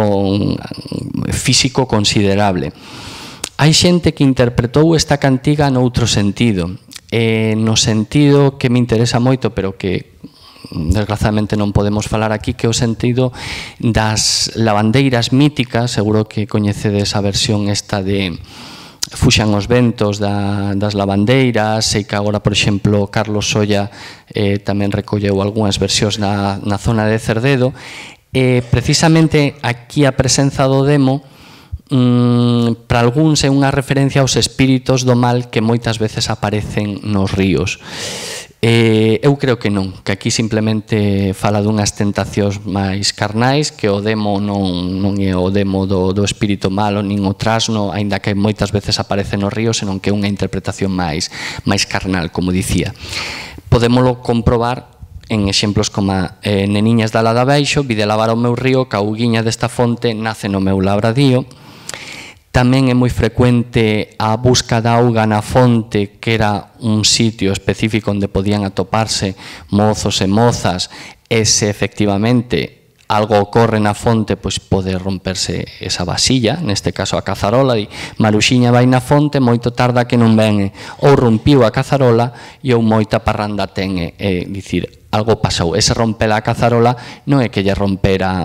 físico considerable. Hai xente que interpretou esta cantiga noutro sentido, no sentido que me interesa moito, pero que desgraciadamente non podemos falar aquí, que é o sentido das lavandeiras míticas. Seguro que coñecedes a versión esta de Fuxan os ventos das lavandeiras. Sei que agora, por exemplo, Carlos Solla tamén recolleu algunhas versións na zona de Cerdedo. Precisamente aquí a presenza do demo para algúns é unha referencia aos espíritos do mal que moitas veces aparecen nos ríos. Eu creo que non, que aquí simplemente fala dunhas tentacións máis carnais, que o demo non é o demo do espírito malo, nin o trasno, aínda que moitas veces aparece nos ríos, senón que é unha interpretación máis carnal, como dicía. Podémolo comprobar en exemplos como Neniñas da Lada Baixo, vide lavar o meu río, que a auguiña desta fonte nace no meu labradío. Tamén é moi frecuente a busca da auga na fonte, que era un sitio específico onde podían atoparse mozos e mozas, e se efectivamente algo ocorre na fonte, pois pode romperse esa vasilla, neste caso a cazarola, e Maruxiña vai na fonte, moito tarda que non ven, ou rompiu a cazarola e ou moita parranda ten, é dicir, algo pasou. Ese romper a cazarola non é que lle rompera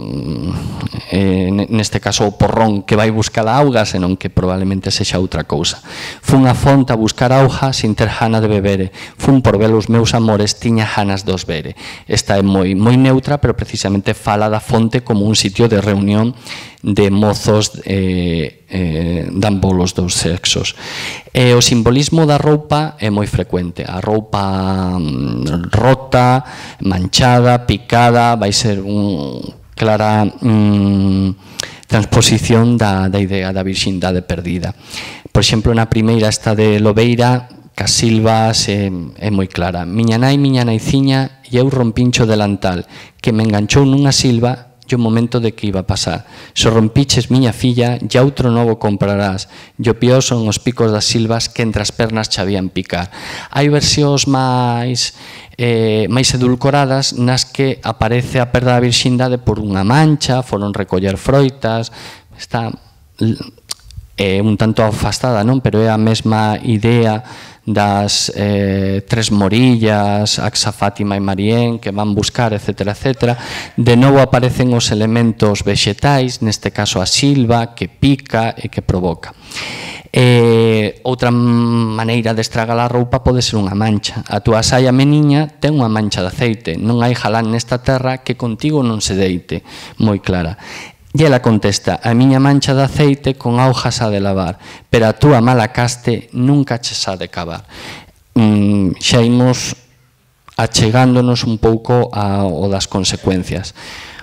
neste caso o porrón que vai buscar a auga, senón que probablemente sexa outra cousa. Fun a fonte a buscar auga sin ter jana de bebere, fun por ver os meus amores, tiña janas de os vere. Esta é moi neutra, pero precisamente fala da fonte como un sitio de reunión de mozos de ambos os dous sexos. O simbolismo da roupa é moi frecuente. A roupa rota, manchada, picada, vai ser unha clara transposición da idea da virxindade perdida. Por exemplo, na primeira, esta de Lobeira, cas silvas é moi clara. Miña naiciña, e eu rompincho delantal, que me enganchou nunha silva e o momento de que iba a pasar. Se rompiches, miña filla, e outro novo comprarás. E o peor son os picos das silvas que entre as pernas chabían picar. Hai versións máis edulcoradas nas que aparece a perda da virxindade por unha mancha, foron recoller froitas. Está un tanto afastada, non? Pero é a mesma idea das tres morillas, Axa, Fátima e Marién, que van buscar, etc., etc. De novo aparecen os elementos vexetais, neste caso a silva, que pica e que provoca. Outra maneira de estragar a roupa pode ser unha mancha. A túa saia meniña ten unha mancha de aceite, non hai jalán nesta terra que contigo non se deite, moi clara. E ela contesta: a miña mancha de aceite con augas ha de lavar, pero a túa mala caste nunca che ha de cavar. Xa imos achegándonos un pouco ao das consecuencias.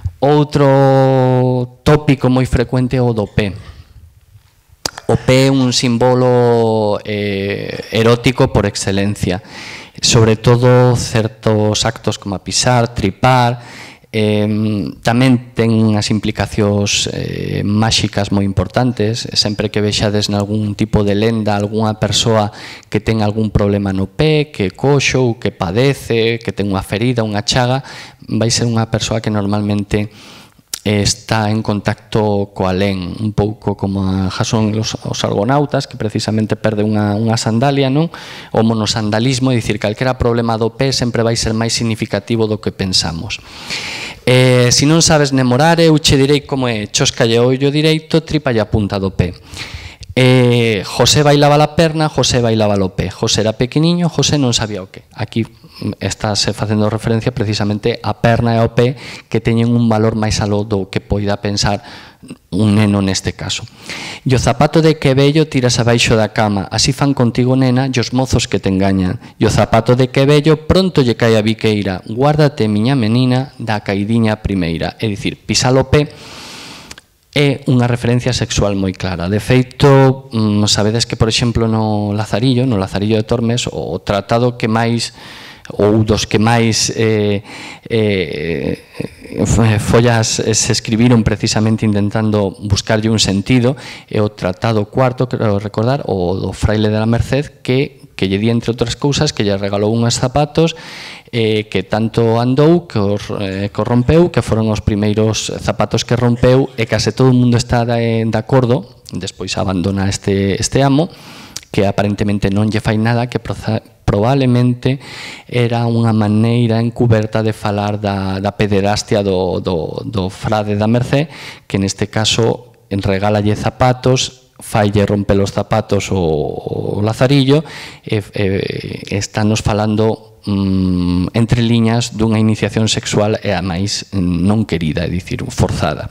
Outro tópico moi frecuente é o do pé. O pé é un símbolo erótico por excelencia, sobre todo certos actos como a pisar, tripar. Tamén ten unhas implicacións máxicas moi importantes. Sempre que vexades nalgún tipo de lenda algunha persoa que ten algún problema no pé, que coxo ou que padece, que ten unha ferida, unha chaga, vai ser unha persoa que normalmente está en contacto co alén, un pouco como a Jasón e os argonautas, que precisamente perde unha sandalia, non? O monosandalismo, é dicir, calquera problema do pé sempre vai ser máis significativo do que pensamos. Se non sabes nemorar, eu che direi como é: chóscalle o ollo direito, trípalle a punta do pé. José bailaba la perna, José bailaba o pé. José era pequeniño, José non sabía o que. Aquí estáse facendo referencia precisamente a perna e ao pé, que teñen un valor máis aló do que poida pensar un neno neste caso. E o zapato de que vello tiras abaixo da cama, así fan contigo, nena, e os mozos que te engañan. E o zapato de que vello pronto lle cae a biqueira, guárdate, miña menina, da caidiña primeira. É dicir, pisar o pé é unha referencia sexual moi clara. De feito, sabedes que, por exemplo, no Lazarillo de Tormes, o tratado que máis, ou dos que máis follas se escribiron precisamente intentando buscarlle un sentido, é o Tratado Cuarto, quero recordar, o do Fraile de la Merced, que lle di, entre outras cousas, que lle regalou uns zapatos que tanto andou que os rompeu, que foron os primeiros zapatos que rompeu, e case todo o mundo está de acordo, despois abandona este amo, que aparentemente non lle fai nada, que probablemente era unha maneira encuberta de falar da pederastia do frade da Merced, que neste caso regalalle zapatos, faille romper os zapatos o Lazarillo, estános falando entre liñas dunha iniciación sexual e a máis non querida, é dicir, forzada.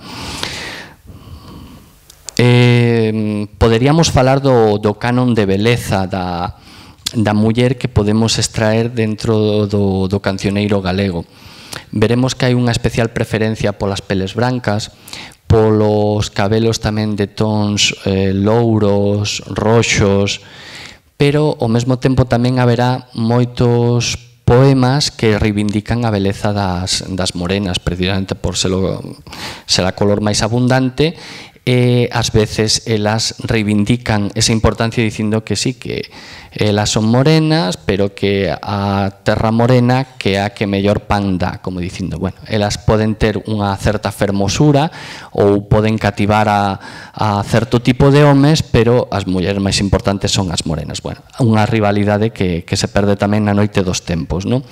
Poderíamos falar do canon de beleza da muller que podemos extraer dentro do cancioneiro galego. Veremos que hai unha especial preferencia polas peles brancas, polos cabelos tamén de tons louros, roxos, pero ao mesmo tempo tamén haberá moitos poemas que reivindican a beleza das morenas, precisamente por ser a color máis abundante, e ás veces elas reivindican esa importancia dicindo que sí, que elas son morenas, pero que a terra morena que é a que mellor pan dá, como dicindo, bueno, elas poden ter unha certa fermosura ou poden cativar a certo tipo de homes, pero as mulleres máis importantes son as morenas. Bueno, unha rivalidade que se perde tamén na noite dos tempos, non?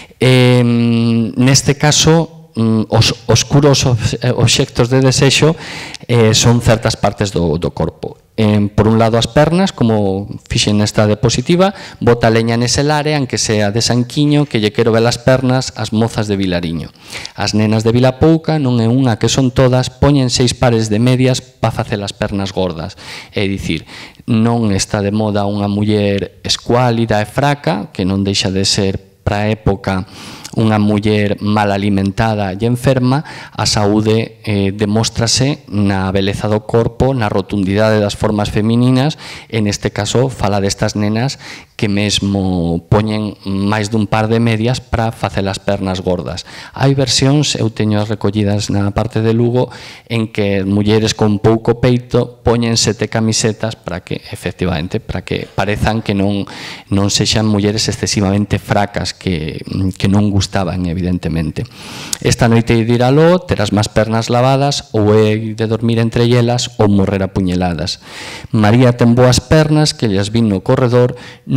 Neste caso, os oscuros obxectos de desexo son certas partes do corpo. Por un lado as pernas, como fixen nesta diapositiva, bota leña nese lare, aunque sea de Sanquiño, que lle quero ver as pernas as mozas de Vilariño. As nenas de Vilapouca, non é unha que son todas, poñen 6 pares de medias para facer as pernas gordas. É dicir, non está de moda unha muller escuálida e fraca, que non deixa de ser para a época unha muller mal alimentada e enferma. A saúde demóstrase na beleza do corpo, na rotundidade das formas femininas, e neste caso fala destas nenas que mesmo poñen máis dun par de medias para facer as pernas gordas. Hai versións, eu teño as recollidas na parte de Lugo, en que mulleres con pouco peito poñen 7 camisetas para que, efectivamente, para que parezan que non sexan mulleres excesivamente fracas, que non gustaban, evidentemente. Esta noite de ir aló, terás máis pernas lavadas, ou é de dormir entre elas, ou morrer a puñeladas. María ten boas pernas, que llas vin no corredor, nun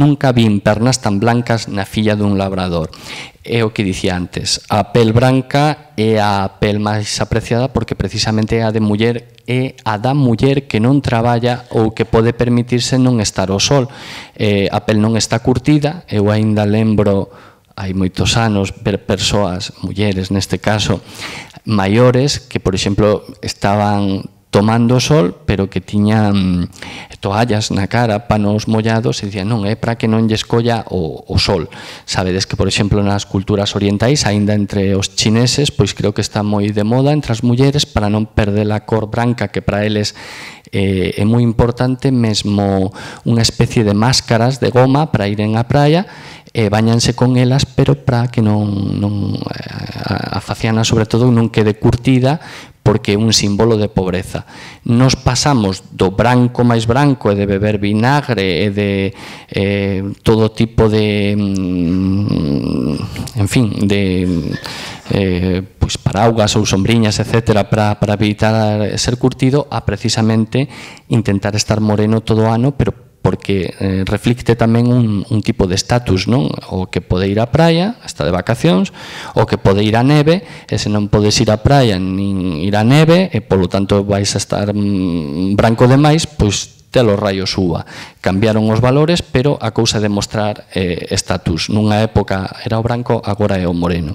nunca vin pernas tan blancas na filla dun labrador. É o que dicía antes, a pel branca é a pel máis apreciada porque precisamente é a de muller, é a da muller que non traballa ou que pode permitirse non estar ao sol. A pel non está curtida, eu aínda lembro hai moitos anos ver persoas, mulleres neste caso, maiores que, por exemplo, estaban tomando o sol, pero que tiñan toallas na cara, panos mollados, e dicían, non, é para que non lle escolla o sol. Sabedes que, por exemplo, nas culturas orientais, aínda entre os chineses, pois creo que está moi de moda entre as mulleres para non perder a cor branca, que para eles é moi importante, mesmo unha especie de máscaras de goma para iren á praia, bañanse con elas, pero para que non a faciana, sobre todo, non quede curtida, porque é un símbolo de pobreza. Nos pasamos do branco máis branco e de beber vinagre e de todo tipo de, en fin, de pois paraugas ou sombriñas, etcétera, para evitar ser curtido, a precisamente intentar estar moreno todo o ano, pero porque reflicte tamén un tipo de estatus, non? O que pode ir á praia, está de vacacións, o que pode ir á neve, e se non podes ir á praia nin ir á neve, e polo tanto vais a estar branco demais, pois telo rayos uva. Cambiaron os valores, pero a cousa de mostrar estatus. Nunha época era o branco, agora é o moreno.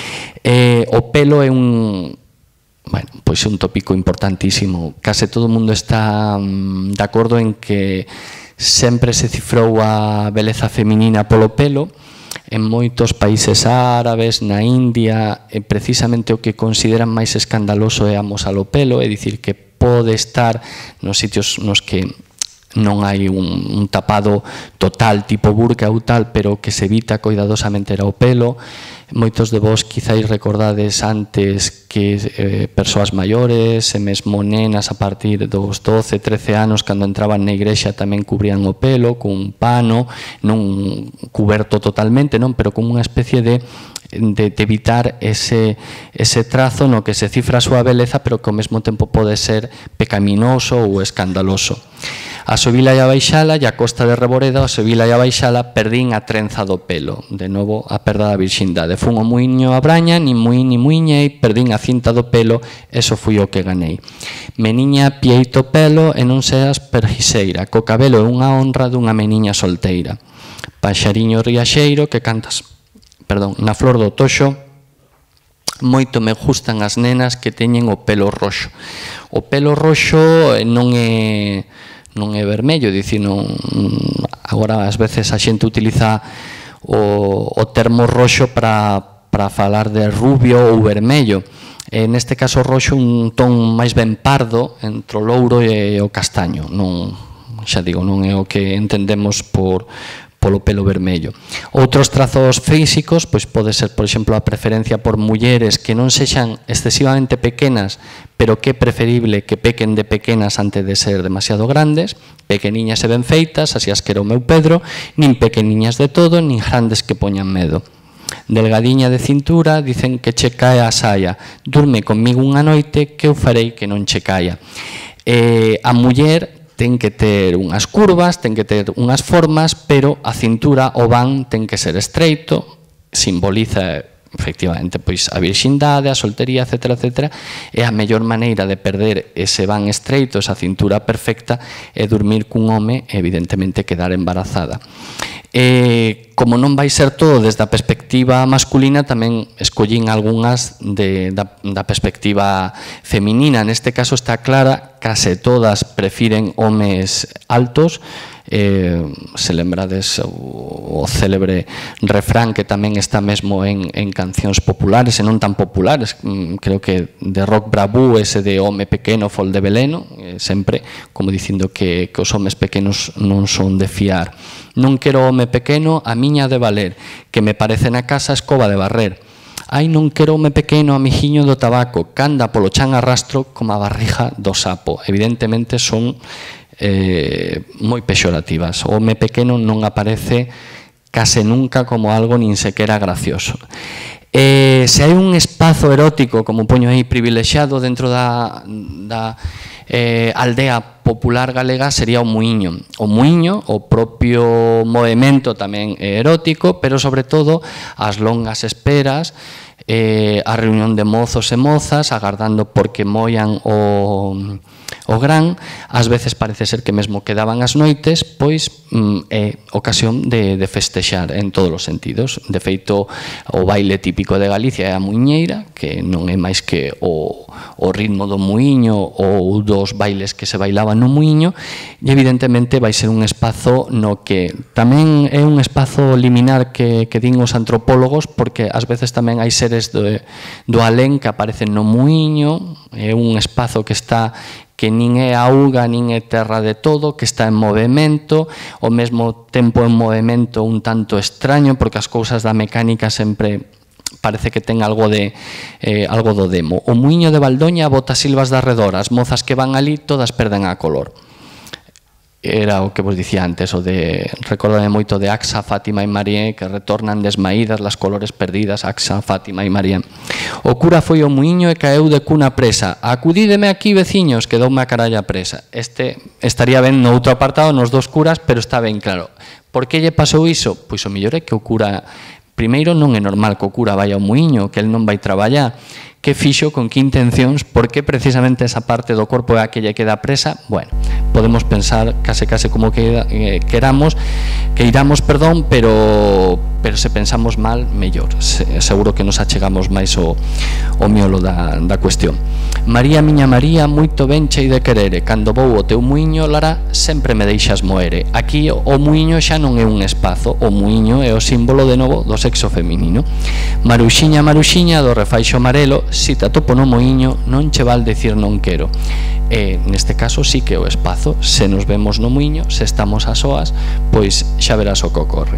O pelo é un... Bueno, pois é un tópico importantísimo. Case todo o mundo está de acordo en que sempre se cifrou a beleza feminina polo pelo. En moitos países árabes, na India, precisamente o que consideran máis escandaloso é amosar o pelo, é dicir, que pode estar nos sitios nos que non hai un tapado total tipo burka ou tal, pero que se evita coidadosamente era o pelo. Moitos de vos quizáis recordades antes que persoas maiores e mesmo nenas a partir dos 12, 13 anos cando entraban na igrexa tamén cubrían o pelo con un pano, non cuberto totalmente, non, pero como unha especie de evitar ese trazo no que se cifra a súa beleza, pero que ao mesmo tempo pode ser pecaminoso ou escandaloso. A subila e a baixala, e a costa de Reboreda, a subila e a baixala, perdín a trenza do pelo. De novo, a perda da virxindade. Fun o muiño a braña, ni muiñei, perdín a cinta do pelo, eso fui o que ganei. Meniña, pieito pelo, e non seas pergiseira, co cabelo é unha honra dunha meniña solteira. Paxariño riaxeiro, que cantas, perdón, na flor do toxo, moito me gustan as nenas que teñen o pelo roxo. O pelo roxo non é vermello, dicir, agora ás veces a xente utiliza o termo roxo para falar de rubio ou vermello. Neste caso roxo un ton máis ben pardo entre o louro e o castaño. Xa digo, non é o que entendemos polo pelo vermello. Outros trazos físicos, pois pode ser, por exemplo, a preferencia por mulleres que non sexan excesivamente pequenas, pero que é preferible que pequen de pequenas antes de ser demasiado grandes, pequeniñas e ben feitas, así as quero o meu Pedro, nin pequeniñas de todo, nin grandes que poñan medo. Delgadiña de cintura, dicen que che cae a saia, durme conmigo unha noite que eu farei que non che caia. A muller ten que ter unhas curvas, ten que ter unhas formas, pero a cintura, o van, ten que ser estreito, simboliza efectivamente pois a virxindade, a soltería, etcétera, etcétera, e a mellor maneira de perder ese van estreito, esa cintura perfecta, é dormir cun home e evidentemente quedar embarazada. Como non vai ser todo desde a perspectiva masculina, tamén escollín algunhas da perspectiva feminina. Neste caso está clara, case todas prefiren homes altos. Se lembrades o célebre refrán que tamén está mesmo en cancións populares e non tan populares, creo que de Rock Bravú, ese de home pequeno fol de veleno, sempre como dicindo que os homes pequenos non son de fiar. Non quero home pequeno, a miña de valer, que me parece na casa escoba de barrer. Ai, non quero home pequeno, amigiño do tabaco, canda polo chan arrastro como a barriga do sapo. Evidentemente son moi pexorativas. O home pequeno non aparece case nunca como algo nin sequera gracioso. Se hai un espazo erótico, como poño aí, privilexiado dentro da aldea popular galega sería o muiño. O muiño, o propio movimento tamén erótico, pero sobre todo as longas esperas, a reunión de mozos e mozas agardando porque mollan o gran, ás veces parece ser que mesmo quedaban as noites, pois é ocasión de festexar en todos os sentidos. De feito, o baile típico de Galicia é a muiñeira, que non é máis que o ritmo do muiño ou dos bailes que se bailaban no muiño, e evidentemente vai ser un espazo no que tamén é un espazo liminar que din os antropólogos, porque ás veces tamén hai seres do alén que aparecen no muiño, é un espazo que está que nin é auga, nin é terra de todo, que está en movimento, ao mesmo tempo en movimento un tanto extraño, porque as cousas da mecánica sempre parece que ten algo do demo. O muiño de Valdoña bota silvas de arredor, as mozas que van ali todas perden a color. Era o que vos dicía antes, o de, recordame moito de Axa, Fátima e María, que retornan desmaídas las colores perdidas, Axa, Fátima e María. O cura foi ao muiño e caeu de cuna presa. Acudídeme aquí, veciños, quedoume a caralla presa. Este estaría ben no outro apartado, nos dos curas, pero está ben claro. Por que lle pasou iso? Pois o mellor é que o cura, primeiro non é normal que o cura vai ao muiño, que el non vai traballar. Que fixo, con que intencións, por que precisamente esa parte do corpo é a que lle queda presa? Bueno, podemos pensar case como queiramos, pero se pensamos mal, mellor. Seguro que nos achegamos máis o miolo da cuestión. María, miña María, moito ben chei de querere, cando vou o teu muiño, Lara, sempre me deixas moere. Aquí o muiño xa non é un espazo, o muiño é o símbolo de novo do sexo feminino. Maruxiña, Maruxiña, do refaixo amarelo, si te atopo no muiño, non che val decir non quero. Neste caso sí que é o espazo, se nos vemos no muiño, se estamos a soas, pois xa verás o que ocorre.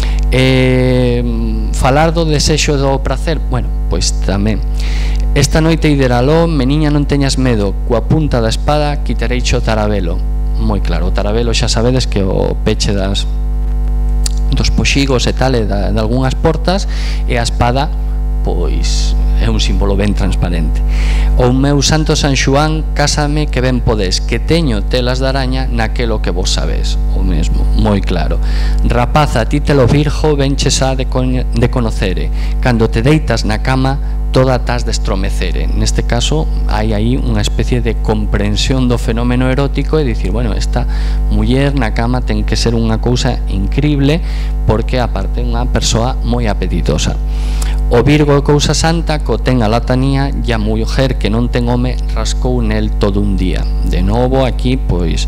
Falar do desexo do prazer, bueno, pois tamén. Esta noite ideraló, meniña non teñas medo, coa punta da espada quitarei o tarabelo. Moi claro, o tarabelo xa sabedes que o peche dos poxigos e tal, e de algunhas portas, e a espada pois é un símbolo ben transparente. O meu santo San Xoán, cásame que ben podes, que teño telas de araña naquelo que vos sabes. O mesmo, moi claro. Rapaza, ti te lo virjo, venches a de conocere. Cando te deitas na cama, toda tas de estromecere. Neste caso, hai aí unha especie de comprensión do fenómeno erótico e dicir, bueno, esta muller na cama ten que ser unha cousa increíble porque aparte é unha persoa moi apetitosa. O Virgo é cousa santa, co ten a latanía, e a muller que non ten home rascou nel todo un día. De novo aquí, pois,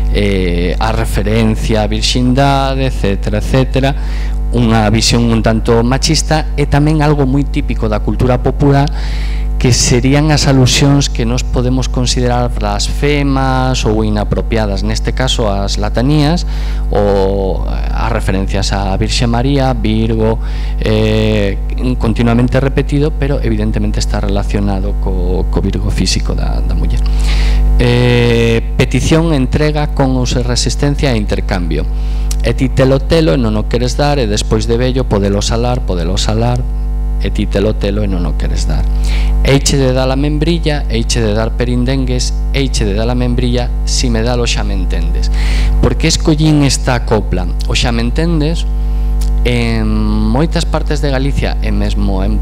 a referencia a virxindade, etcétera, etcétera, unha visión un tanto machista e tamén algo moi típico da cultura popular, que serían as alusións que nos podemos considerar blasfemas ou inapropiadas, neste caso as latanías ou as referencias a Virxe María, Virgo, continuamente repetido, pero evidentemente está relacionado co Virgo físico da muller. Petición, entrega, con ou sen resistencia e intercambio. E ti telo e non o queres dar, e despois de vello podelo salar, e ti telo e non o queres dar. Eiche de dar a membrilla, eiche de dar perindengues, eiche de dar a membrilla, si me dalo xa me entendes. Por que escollín esta copla? O xa me entendes, en moitas partes de Galicia e mesmo en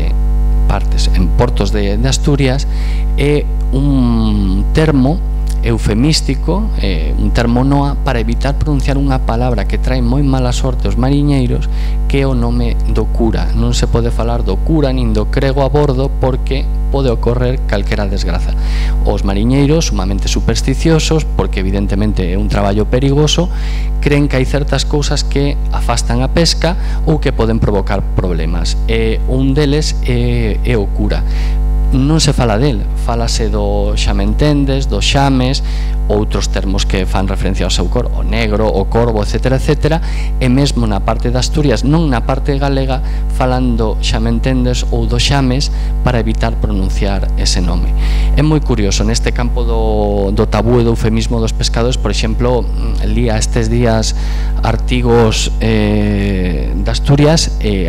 en portos de Asturias, é un termo eufemístico, un termo noa para evitar pronunciar unha palabra que trae moi mala sorte aos mariñeiros, que é o nome do cura. Non se pode falar do cura nin do crego a bordo porque pode ocorrer calquera desgraza. Os mariñeiros, sumamente supersticiosos, porque evidentemente é un traballo perigoso, creen que hai certas cousas que afastan a pesca ou que poden provocar problemas. Un deles é o cura. Non se fala del, falase do xa me entendes, dos xames, outros termos que fan referencia ao seu cor, o negro, o corvo, etcétera, etcétera, e mesmo na parte de Asturias, non na parte galega, falando xa me entendes ou dos xames para evitar pronunciar ese nome. É moi curioso, neste campo do tabú e do eufemismo dos pescadores, por exemplo, lía estes días artigos de Asturias, hai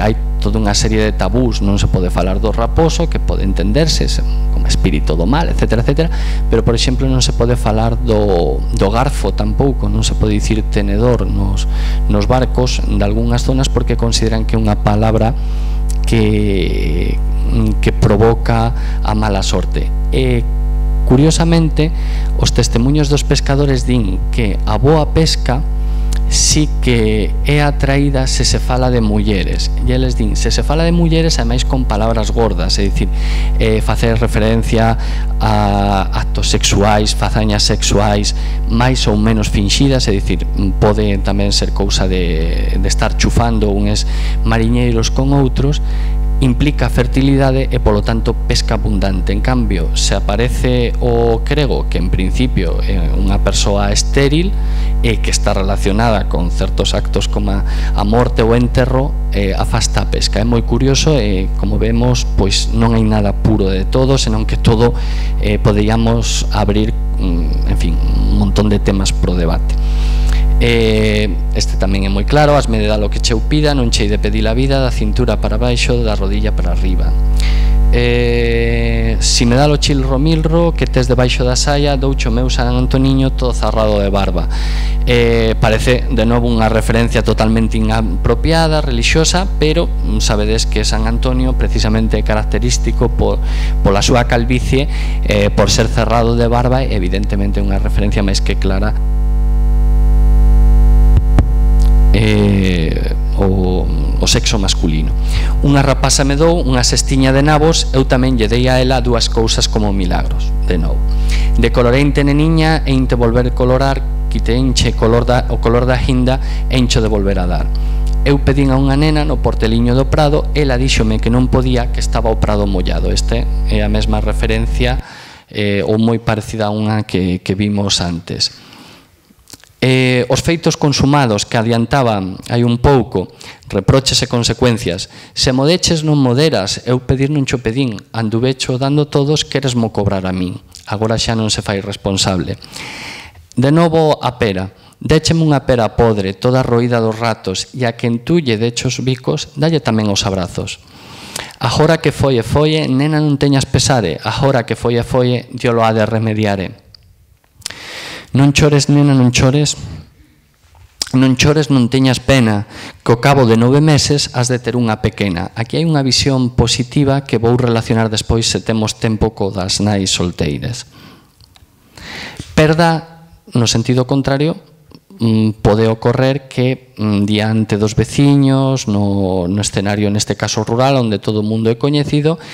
toda unha serie de tabús. Non se pode falar do raposo, que pode entenderse como espírito do mal, etcétera, etcétera, pero, por exemplo, non se pode falar do garfo tampouco, non se pode dicir tenedor nos barcos de algunhas zonas, porque consideran que é unha palabra que provoca a mala sorte. Curiosamente, os testemunhos dos pescadores din que a boa pesca sí que é atraída se se fala de mulleres, e eles din, se se fala de mulleres, ademais con palabras gordas, é dicir, facer referencia a actos sexuais, fazañas sexuais máis ou menos finxidas, é dicir, pode tamén ser cousa de estar chufando uns mariñeiros con outros. Implica fertilidade e, polo tanto, pesca abundante. En cambio, se aparece o crego, que en principio é unha persoa estéril e que está relacionada con certos actos como a morte ou enterro, afasta a pesca. É moi curioso e, como vemos, pois non hai nada puro de todo, senón que todo poderíamos abrir, en fin, un montón de temas pro debate. Este tamén é moi claro: asme de dar o que cheu pida, non chei de pedir a vida, da cintura para baixo, da rodilla para arriba. Si me dá o chilro milro que tes debaixo da saia, doucho meu San Antoniño todo zarrado de barba. Parece de novo unha referencia totalmente inapropiada, religiosa, pero sabedes que San Antonio precisamente é característico pola súa calvicie, por ser cerrado de barba, e evidentemente unha referencia máis que clara o sexo masculino. Unha rapaza me dou unha cestiña de nabos, eu tamén lle dei a ela dúas cousas como milagros. De novo, decoloreinte neniña e inte volver colorar, quite enche o color da ginda e encho de volver a dar. Eu pedín a unha nena no porteliño do Prado, ela díxome que non podía, que estaba o Prado mollado. Este é a mesma referencia ou moi parecida a unha que vimos antes. Os feitos consumados que adiantaban hai un pouco, reproches e consecuencias. Se modeches non moderas, eu pedir non cho pedín, anduvecho dando todos, queres mo cobrar a min. Agora xa non se fai responsable. De novo a pera. Décheme unha pera podre, toda roída dos ratos, e a quen tú lle dechos bicos, dalle tamén os abrazos. Agora que foi e foi, nena non teñas pesare, agora que foi e foi, Dio lo ha de remediare. Non chores, nena, non chores, non chores, non teñas pena, que ao cabo de 9 meses has de ter unha pequena. Aquí hai unha visión positiva que vou relacionar despois, se temos tempo, co das nais solteiras. Perda, no sentido contrario, pode ocorrer que diante dos veciños, no escenario neste caso rural, onde todo o mundo é coñecido,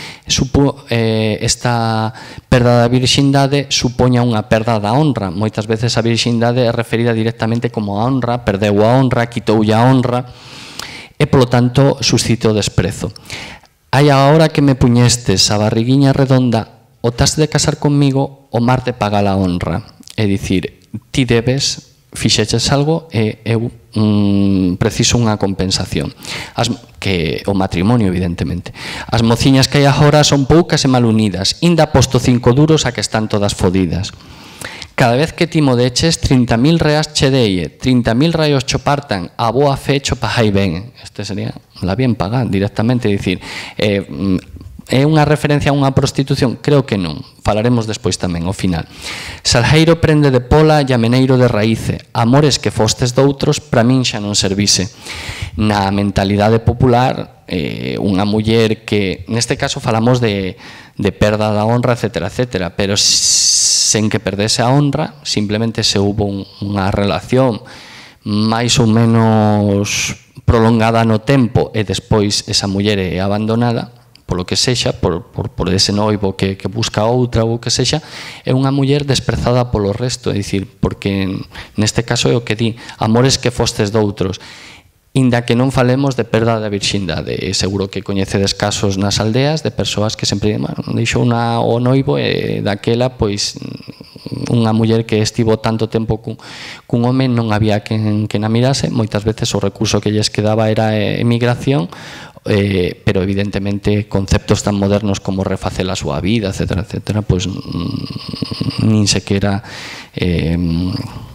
esta perda da virxindade supoña unha perda da honra. Moitas veces a virxindade é referida directamente como a honra, perdeu a honra, quitoulle a honra, e polo tanto suscita o desprezo. Ai, a hora que me puñestes a barriguiña redonda, o tas de casar conmigo, o mar de paga a honra. É dicir, ti debes, fixeches algo e eu preciso unha compensación, que o matrimonio, evidentemente. As mociñas que hai agora son poucas e mal unidas, inda posto 5 duros a que están todas fodidas. Cada vez que ti modeches, 30.000 reas che deie, 30.000 raios cho partan, a boa fe cho pajai ben. Este sería la bien pagada directamente, dicir, é unha referencia a unha prostitución? Creo que non, falaremos despois tamén, ao final. Salgueiro prende de pola e ameneiro de raíce, amores que fostes doutros, para min xa non servise. Na mentalidade popular, unha muller que, neste caso falamos de perda da honra, etcétera, etcétera, pero sen que perdese a honra, simplemente se hubo unha relación máis ou menos prolongada no tempo e despois esa muller é abandonada, polo que sexa, por ese noivo que busca outra ou que sexa, é unha muller desprezada polo resto, é dicir, porque neste caso é o que di, amores que fostes doutros, inda que non falemos de perda da virxindade. Seguro que coñecedes casos nas aldeas de persoas que sempre deixou o noivo e daquela, pois, unha muller que estivo tanto tempo cun home, non había quen a mirase, moitas veces o recurso que lles quedaba era emigración, pero evidentemente conceptos tan modernos como refacer a súa vida, etcétera, etcétera, pois nin sequera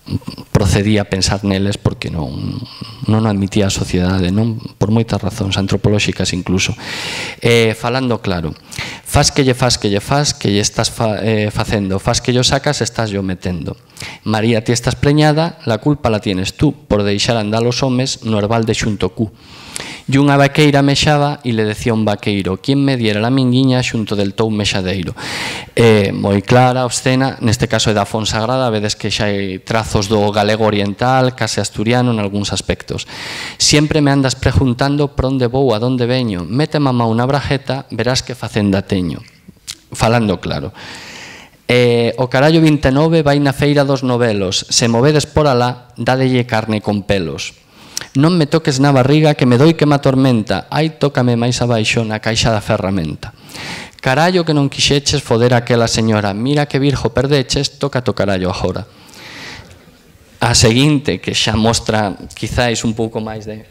procedía a pensar neles porque non admitía a sociedade, non? Por moitas razóns antropolóxicas incluso. Falando claro, faz que lle estás facendo, faz que yo sacas, estás yo metendo. María, ti estás preñada, la culpa la tienes tú por deixar andar os homes no herbal de xunto cu. E unha vaqueira mexaba e le decía un vaqueiro: quen me diera la minguiña xunto del tou mexadeiro. Moi clara, obscena, neste caso é da Fonsagrada, vedes que xa hai trazos do galego oriental, case asturiano en algúns aspectos. Siempre me andas preguntando por onde vou, a donde veño, mete mamá unha brajeta, verás que facenda teño. Falando claro. O carallo 29 vai na feira dos novelos, se movedes por alá, dádelle carne con pelos. Non me toques na barriga que me doi que me atormenta, ai, tócame máis abaixo na caixa da ferramenta. Carallo que non quixeches foder aquela señora, mira que virgo perdeches, toca to carallo agora. A seguinte, que xa mostra quizáis un pouco máis de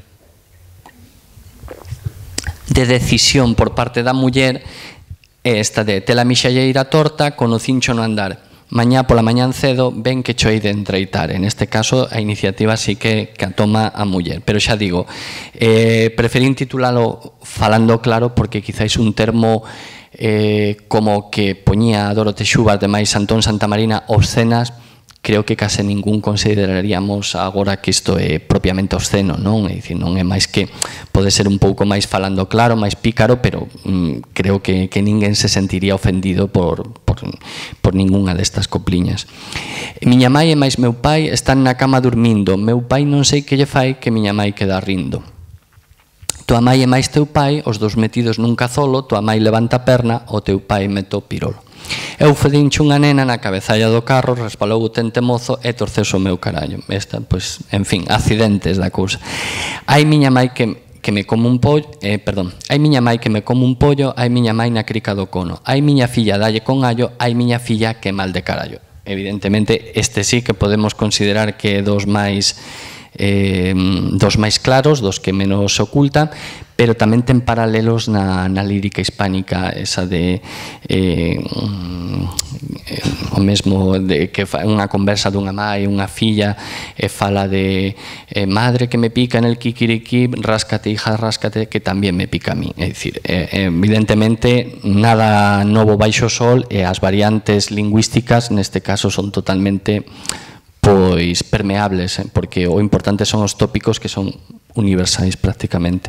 decisión por parte da muller, é esta de tela mixalleira torta con o cincho no andar. Mañá pola mañán cedo ven que choei de entreitar. En este caso a iniciativa sí que a toma a muller, pero xa digo, preferín titulalo Falando claro porque quizáis un termo como que poñía a Dorote Xubas de máis Antón Santamarina obscenas, creo que case ningún consideraríamos agora que isto é propiamente obsceno, non? É dicir, non é máis que pode ser un pouco máis falando claro, máis pícaro, pero creo que ninguén se sentiría ofendido por ningunha destas copliñas. Miña mai e máis meu pai están na cama dormindo, meu pai non sei que lle fai que miña mai queda rindo. Tua mai e máis teu pai, os dos metidos nun cazolo, tua mai levanta a perna, o teu pai meto pirolo. Eu fedinche unha nena na cabezalla do carro, respalou o tente mozo e torceuse o meu carallo. Esta, pois, en fin, accidentes da cousa. Hai miña mai que me come un pollo, hai miña mai que me come un pollo, hai miña mai na crica do cono, hai miña filla dalle con allo, hai miña filla que mal de carallo. Evidentemente, este sí que podemos considerar que é dos máis claros, dos que menos se ocultan, pero tamén ten paralelos na lírica hispánica, esa de o mesmo de que unha conversa dunha mai e unha filla e fala de madre que me pica en el kikiriki, ráscate hija, ráscate, que tamén me pica a mí. É dicir, evidentemente nada novo baixo o sol e as variantes lingüísticas neste caso son totalmente pois permeables, porque o importante son os tópicos que son universais prácticamente.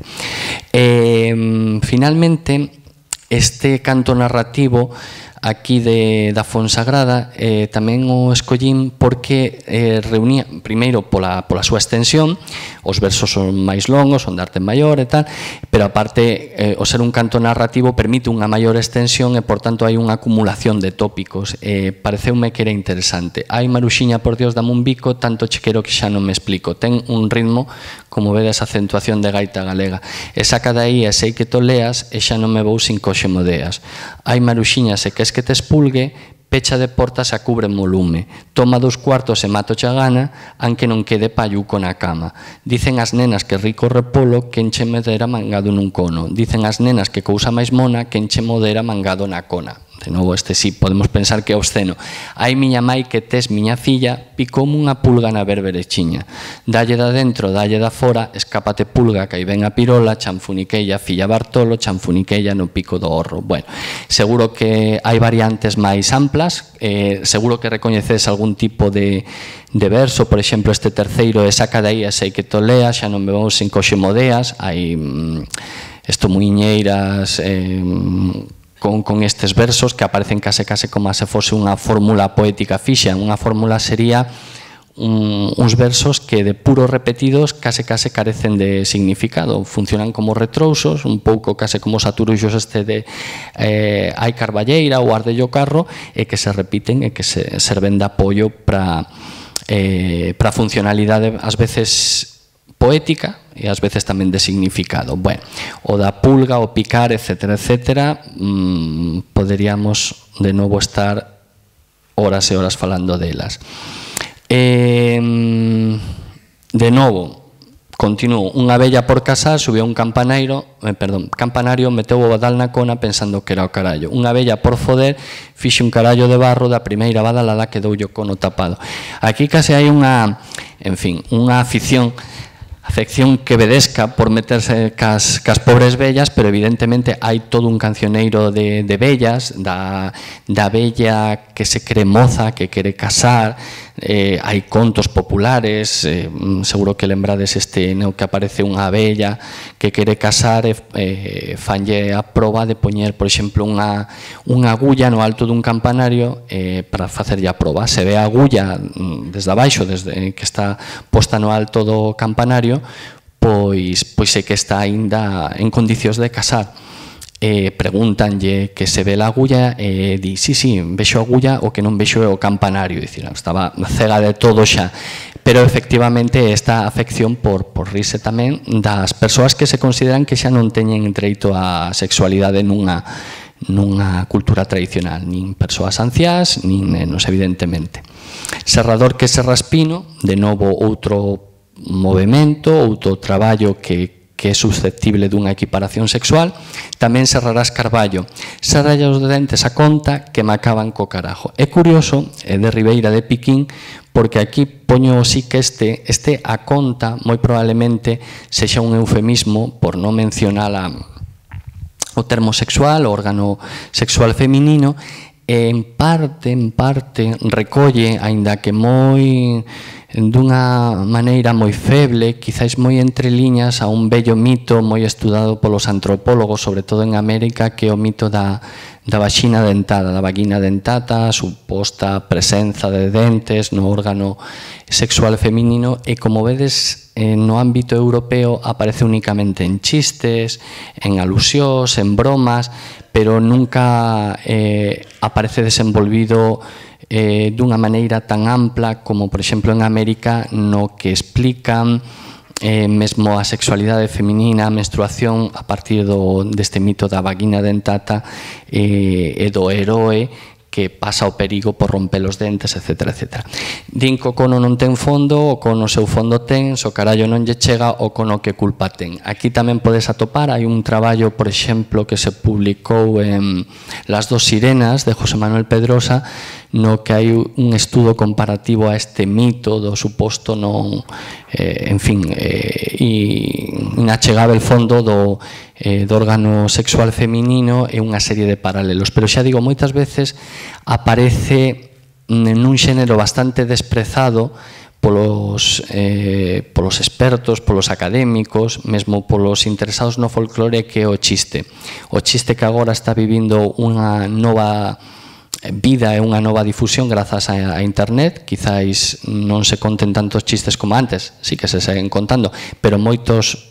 Finalmente, este canto narrativo aquí da Fonsagrada tamén o escollín porque reunía, primeiro pola súa extensión, os versos son máis longos, son de arte maior e tal, pero aparte o ser un canto narrativo permite unha maior extensión e por tanto hai unha acumulación de tópicos. Pareceume que era interesante. Ai Maruxiña, por Dios, dame un bico, tanto che quero que xa non me explico. Ten un ritmo, como vedes, acentuación de gaita galega. E saca dai e sei que toleas e xa non me vou sin coxe modeas. Ai Maruxiña, se que es que te espulgue, pecha de portas a cubre en volume, toma 2 cuartos e mato xa gana, anque non quede payuco na cama. Dicen as nenas que rico repolo que enche medera mangado nun cono. Dicen as nenas que cousa máis mona que enche modera mangado na cona. De novo, este sí, podemos pensar que é obsceno. Ai miña mai que tes miña filla, picoume unha pulga na berberechiña. Dalle da dentro, dalle da fora, escápate pulga, que aí ven a pirola, chanfuniquella, filla Bartolo, chanfuniquella no pico do horro. Bueno, seguro que hai variantes máis amplas, seguro que recoñeces algún tipo de verso, por exemplo, este terceiro é saca de aí, sei que toleas, xa non me vou sin coxe modeas, hai estomuiñeiras, con estes versos que aparecen case como se fose unha fórmula poética fixa. Unha fórmula sería uns versos que de puros repetidos case carecen de significado, funcionan como retrousos, un pouco case como os aturuxos este de hai carballeira ou ardello carro, e que se repiten e que se serven de apoio para funcionalidade ás veces poética e ás veces tamén de significado. Bueno, o da pulga, o picar, etcétera, etcétera, poderíamos de novo estar horas e horas falando delas. De novo, Continuo, unha vella por casar subiu a un campanario, meteu o badal na cona pensando que era o carallo. Unha vella por foder fixe un carallo de barro da primeira badalada que doulle o cono tapado. Aquí case hai unha, en fin, unha afección que vedesca por meterse cas pobres vellas, pero evidentemente hai todo un cancioneiro de vellas, da vella que se cree moza, que quere casar, hai contos populares, seguro que lembrades este no que aparece unha vella que quere casar e fanlle a proba de poñer, por exemplo, unha agulla no alto dun campanario para facerlle a proba. Se ve a agulla desde abaixo, desde que está posta no alto do campanario, pois é que está aínda en condicións de casar. Pregúntanlle que se ve a agulla e di, sí, vexo a agulla, o que non vexo é o campanario. Dicir, estaba cega de todo xa. Pero efectivamente esta afección por rirse tamén das persoas que se consideran que xa non teñen dereito á sexualidade nunha cultura tradicional, nin persoas anciás, nin nenos, evidentemente. Serrador que serra espino, de novo outro movimento, outro traballo que é susceptible dunha equiparación sexual. Tamén serrarás carballo, serralle os dentes a conta que me acaban co carajo. É curioso, é de Ribeira de Piquín, porque aquí poño sí que este a conta moi probablemente sexa un eufemismo por non mencionar o termo sexual, o órgano sexual feminino, e en parte recolle, aínda que moi dunha maneira moi feble, quizáis moi entre liñas, a un bello mito moi estudado polos antropólogos, sobre todo en América, que é o mito da vaxina dentada, da vagina dentata, a suposta presenza de dentes no órgano sexual feminino, e como vedes no ámbito europeo aparece únicamente en chistes, en alusións, en bromas, pero nunca aparece desenvolvido dunha maneira tan ampla como, por exemplo, en América, no que explican mesmo a sexualidade feminina, a menstruación, a partir deste mito da vagina dentata e do heroe que pasa o perigo por romper os dentes, etc. Din que o cono non ten fondo, o cono seu fondo ten, se o carallo non lle chega, o cono que culpa ten. Aquí tamén podes atopar, hai un traballo, por exemplo, que se publicou en Las dos sirenas, de José Manuel Pedrosa, no que hai un estudo comparativo a este mito do suposto non, en fin, inachegável fondo do órgano sexual feminino e unha serie de paralelos. Pero xa digo, moitas veces aparece nun xénero bastante desprezado polos expertos, polos académicos, mesmo polos interesados no folclore, que é o chiste. O chiste que agora está vivindo unha nova vida e unha nova difusión grazas a internet. Quizáis non se conten tantos chistes como antes, sí que se seguen contando, pero moitos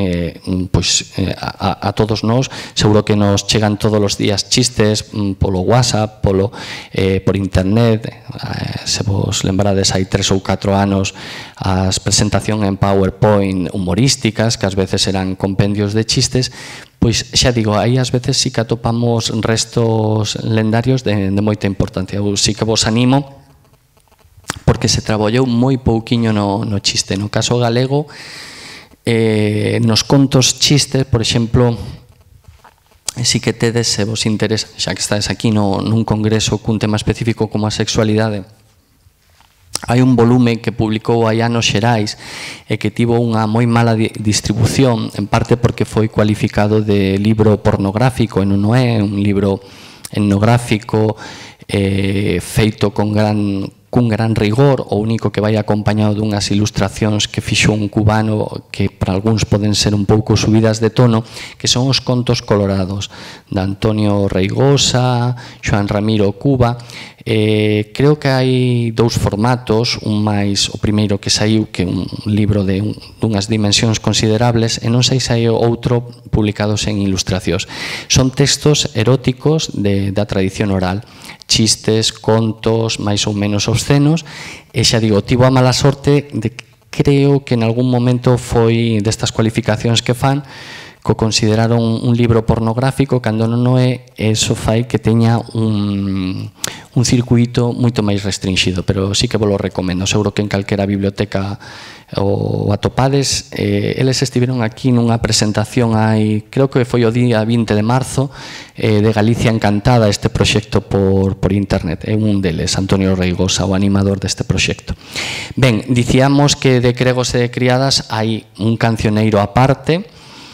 a todos nós seguro que nos chegan todos os días chistes polo WhatsApp, por internet. Se vos lembrades, hai 3 ou 4 anos as presentacións en PowerPoint humorísticas, que ás veces eran compendios de chistes. Pois xa digo, aí ás veces sí que atopamos restos lendarios de moita importancia. Eu sí que vos animo, porque se traballou moi pouquiño no chiste. No caso galego, nos contos chistes, por exemplo, si que tedes, se vos interesa, xa que estáis aquí nun congreso cun tema específico como a sexualidade, hai un volume que publicou hai anos Xerais e que tivo unha moi mala distribución, en parte porque foi cualificado de libro pornográfico, e non é un libro etnográfico feito cun gran rigor. O único que vai acompañado dunhas ilustracións que fixo un cubano, que para algúns poden ser un pouco subidas de tono, que son os contos colorados de Antonio Reigosa, Xoán Ramiro Cuba. Creo que hai 2 formatos, o primeiro que saiu, que é un libro de dunhas dimensións considerables, e non sei se hai outro publicados en ilustracións. Son textos eróticos da tradición oral, chistes, contos máis ou menos obscenos, e xa digo, tivo a mala sorte de, creo que en algún momento foi destas cualificacións que fan, consideraron un libro pornográfico cando non o é, eso fai que teña un circuito moito máis restringido, pero sí que vos lo recomendo. Seguro que en calquera biblioteca o atopades. Eles estiveron aquí nunha presentación creo que foi o día 20 de marzo, de Galicia Encantada, este proxecto por internet. É un deles, Antonio Reigosa, o animador deste proxecto. Ben, dicíamos que de cregos e de criadas hai un cancioneiro aparte.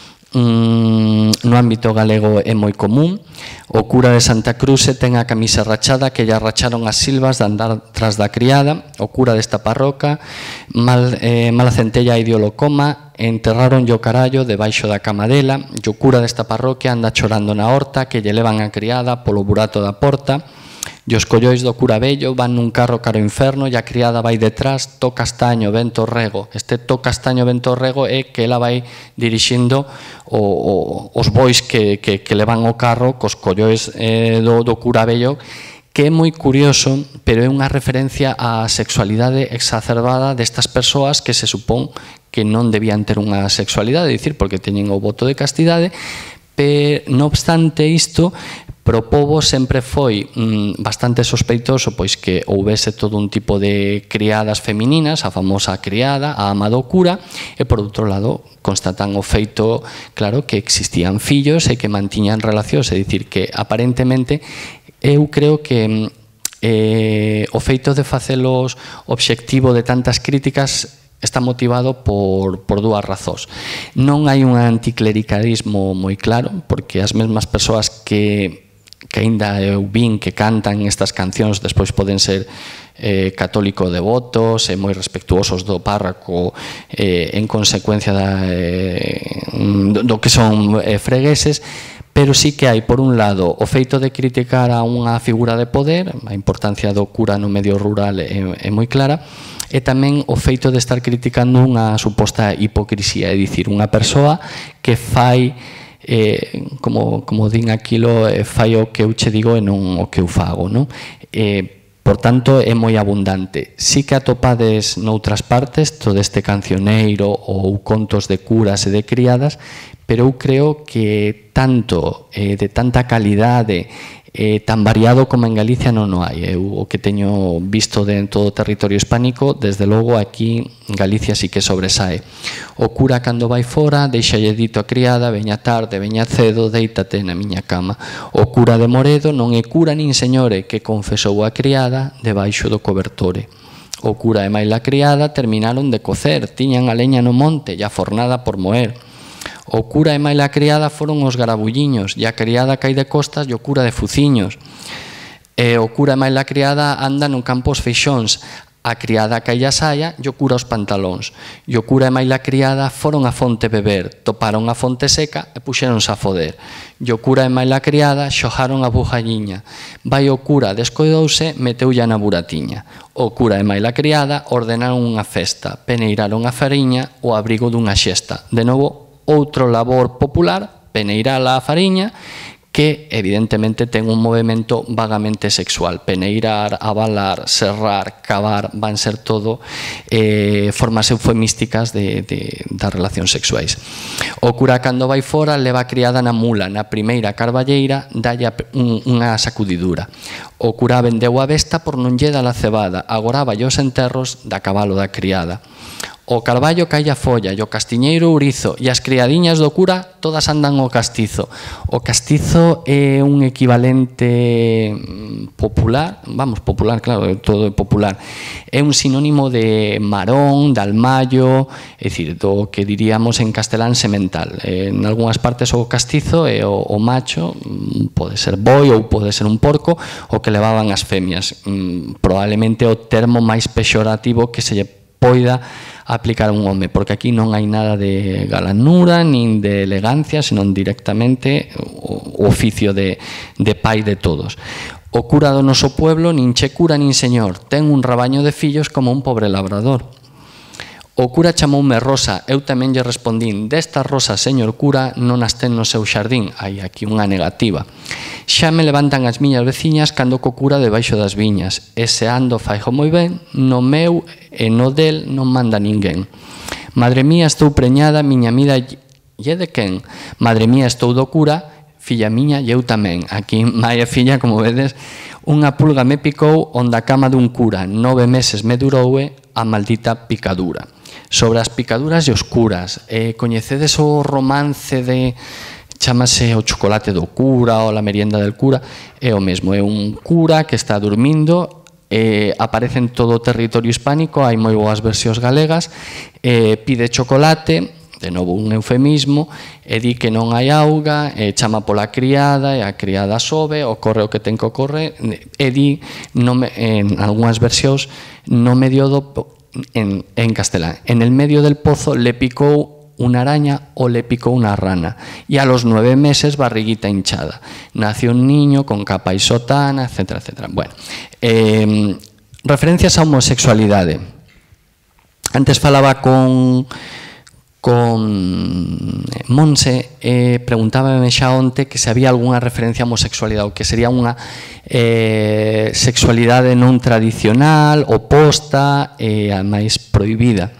No ámbito galego é moi común. O cura de Santa Cruce ten a camisa rachada que lle racharon as silvas de andar tras da criada. O cura desta parroca, mala centella e idiolocoma, enterraron o carallo debaixo da cama dela. E o cura desta parroquia anda chorando na horta que lle levan a criada polo burato da porta. E os collois do cura vello van nun carro caro inferno e a criada vai detrás, to castaño, vento rego. Este to castaño, vento rego é que ela vai dirixindo os bois que le van o carro cos collois do cura vello, que é moi curioso, pero é unha referencia á sexualidade exacerbada destas persoas que se supón que non debían ter unha sexualidade, dicir, porque teñen o voto de castidade, pero non obstante isto, pro pobo sempre foi bastante sospeitoso pois que houvese todo un tipo de criadas femininas, a famosa criada, a ama do cura, e por outro lado constatan o feito, claro, que existían fillos e que mantiñan relacións, é dicir, que aparentemente eu creo que o feito de facelos obxectivo de tantas críticas está motivado por dúas razóns. Non hai un anticlericalismo moi claro, porque as mesmas persoas que aínda eu vin que cantan estas cancións despois poden ser católico devotos e moi respectuosos do párroco en consecuencia do que son fregueses, pero sí que hai, por un lado, o feito de criticar a unha figura de poder, a importancia do cura no medio rural é moi clara, e tamén o feito de estar criticando unha suposta hipocrisía, é dicir, unha persoa que fai, como din aquilo, fai o que eu che digo e non o que eu fago, non? Por tanto, é moi abundante. Sí que atopades noutras partes todo este cancioneiro ou contos de curas e de criadas, pero eu creo que tanto, de tanta calidade, tan variado como en Galicia non o hai. Eu o que teño visto de todo o territorio hispánico, desde logo aquí en Galicia sí que sobresae. O cura cando vai fora deixalle dito a criada: veña tarde, veña cedo, deítate na miña cama. O cura de Moredo non é cura nin señore, que confesou a criada debaixo do cobertore. O cura e maila criada terminaron de cocer, tiñan a leña no monte e a fornada por moer. O cura e maila criada foron os garabulliños, e a criada cai de costas e o cura de fuciños. E o cura e maila criada anda no campo os feixóns, a criada cai a saia e o cura os pantalóns. E o cura e maila criada foron a fonte beber, toparon a fonte seca e puxéronse a foder. E o cura e maila criada xogaron a bujalliña. Vai o cura, descoidouse, meteulla na buratiña. O cura e maila criada ordenaron unha festa, peneiraron a fariña o abrigo dunha xesta. De novo, outro labor popular, peneirar a fariña, que evidentemente ten un movimento vagamente sexual. Peneirar, avalar, serrar, cavar, van ser todo formas eufemísticas das relacións sexuais. O cura cando vai fora leva a criada na mula, na primeira carballeira dalle unha sacudidura. O cura vendeu a besta por non lle dar a cebada, agora vai aos enterros da cabalo da criada. O carballo cai a folla e o castiñeiro ourizo, e as criadiñas do cura todas andan ao castizo. O castizo é un equivalente popular, vamos, popular, claro, todo é popular. É un sinónimo de marón, de almayo, é dicir, do que diríamos en castelán semental. En algunhas partes o castizo é o macho, pode ser boi ou pode ser un porco, o que levaban as femias. Probablemente o termo máis pexorativo que se lle poida aplicar a un home, porque aquí non hai nada de galanura nin de elegancia, senón directamente o oficio de pai de todos. O cura do noso pueblo nin che cura nin señor, ten un rabaño de fillos como un pobre labrador. O cura chamoume Rosa, eu tamén lle respondín: desta rosa, señor cura, non as ten no seu xardín. Hai aquí unha negativa. Xa me levantan as miñas veciñas cando co cura debaixo das viñas, e se ando faigo moi ben, no meu e no del non manda ninguén. Madre mía, estou preñada, miña E é de quen? Madre mía, estou do cura, filla miña, e eu tamén. Aquí, mai e filla, como vedes, unha pulga me picou onde a cama dun cura. 9 meses me duroue a maldita picadura. Sobre as picaduras e os curas, coñecedes o romance de... chamase o chocolate do cura ou la merienda del cura, é o mesmo, é un cura que está dormindo, aparece en todo o territorio hispánico, hai moi boas versións galegas, pide chocolate, de novo un eufemismo, e di que non hai auga, chama pola criada, e a criada sobe, ocorre o que ten que ocorrer, e di, en algunhas versións, no medio do... en castelán, en el medio del pozo le picou una araña o le picó una rana, y a los 9 meses barriguita hinchada, nació un niño con capa y sotana, etcétera, etcétera. Bueno, referencias a homosexualidade. Antes falaba con Monse, preguntábame xa onte que se había algunha referencia a homosexualidade, ou que sería unha sexualidade non tradicional, oposta e a máis prohibida.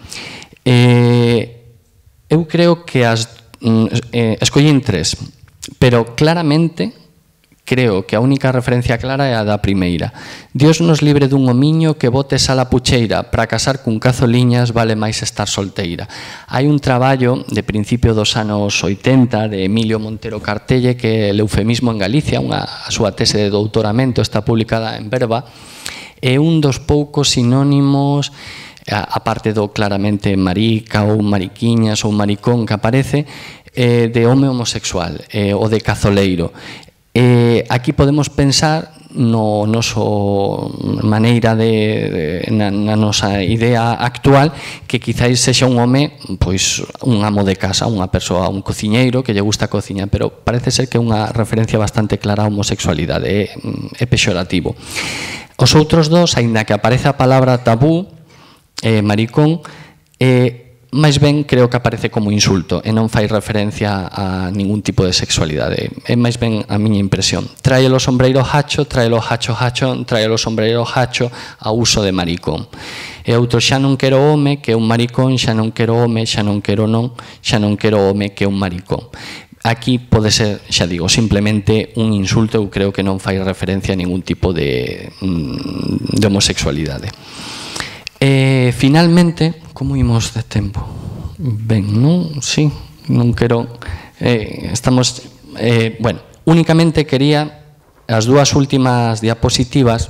Eu creo que escollín 3, pero claramente creo que a única referencia clara é a da primeira. Dios nos libre dun homiño que bote sal a pucheira, para casar cun cazoliñas vale máis estar solteira. Hai un traballo de principio dos anos 80 de Emilio Montero Cartelle, que é el eufemismo en Galicia, a súa tese de doutoramento está publicada en Verba, é un dos poucos sinónimos, aparte do claramente marica ou mariquiñas ou maricón que aparece, de home homosexual ou de cazoleiro. Aquí podemos pensar no noso maneira na nosa idea actual que quizáis sexa un home, pois un amo de casa, unha persoa, un cociñeiro que lle gusta a cociña, pero parece ser que é unha referencia bastante clara á homosexualidade, é pexorativo. Os outros dos, aínda que aparece a palabra tabú, maricón, máis ben creo que aparece como insulto e non fai referencia a ningún tipo de sexualidade, é máis ben a miña impresión. Tráelo sombreiro hacho, tráelo hacho hacho, tráelo sombreiro hacho a uso de maricón. E outro, xa non quero home que é un maricón, xa non quero home, xa non quero non, xa non quero home que é un maricón. Aquí pode ser, xa digo, simplemente un insulto, eu creo que non fai referencia a ningún tipo de homosexualidade. Finalmente, como imos de tempo? Ben, non? Sí, non quero... Estamos... Bueno, únicamente quería as dúas últimas diapositivas.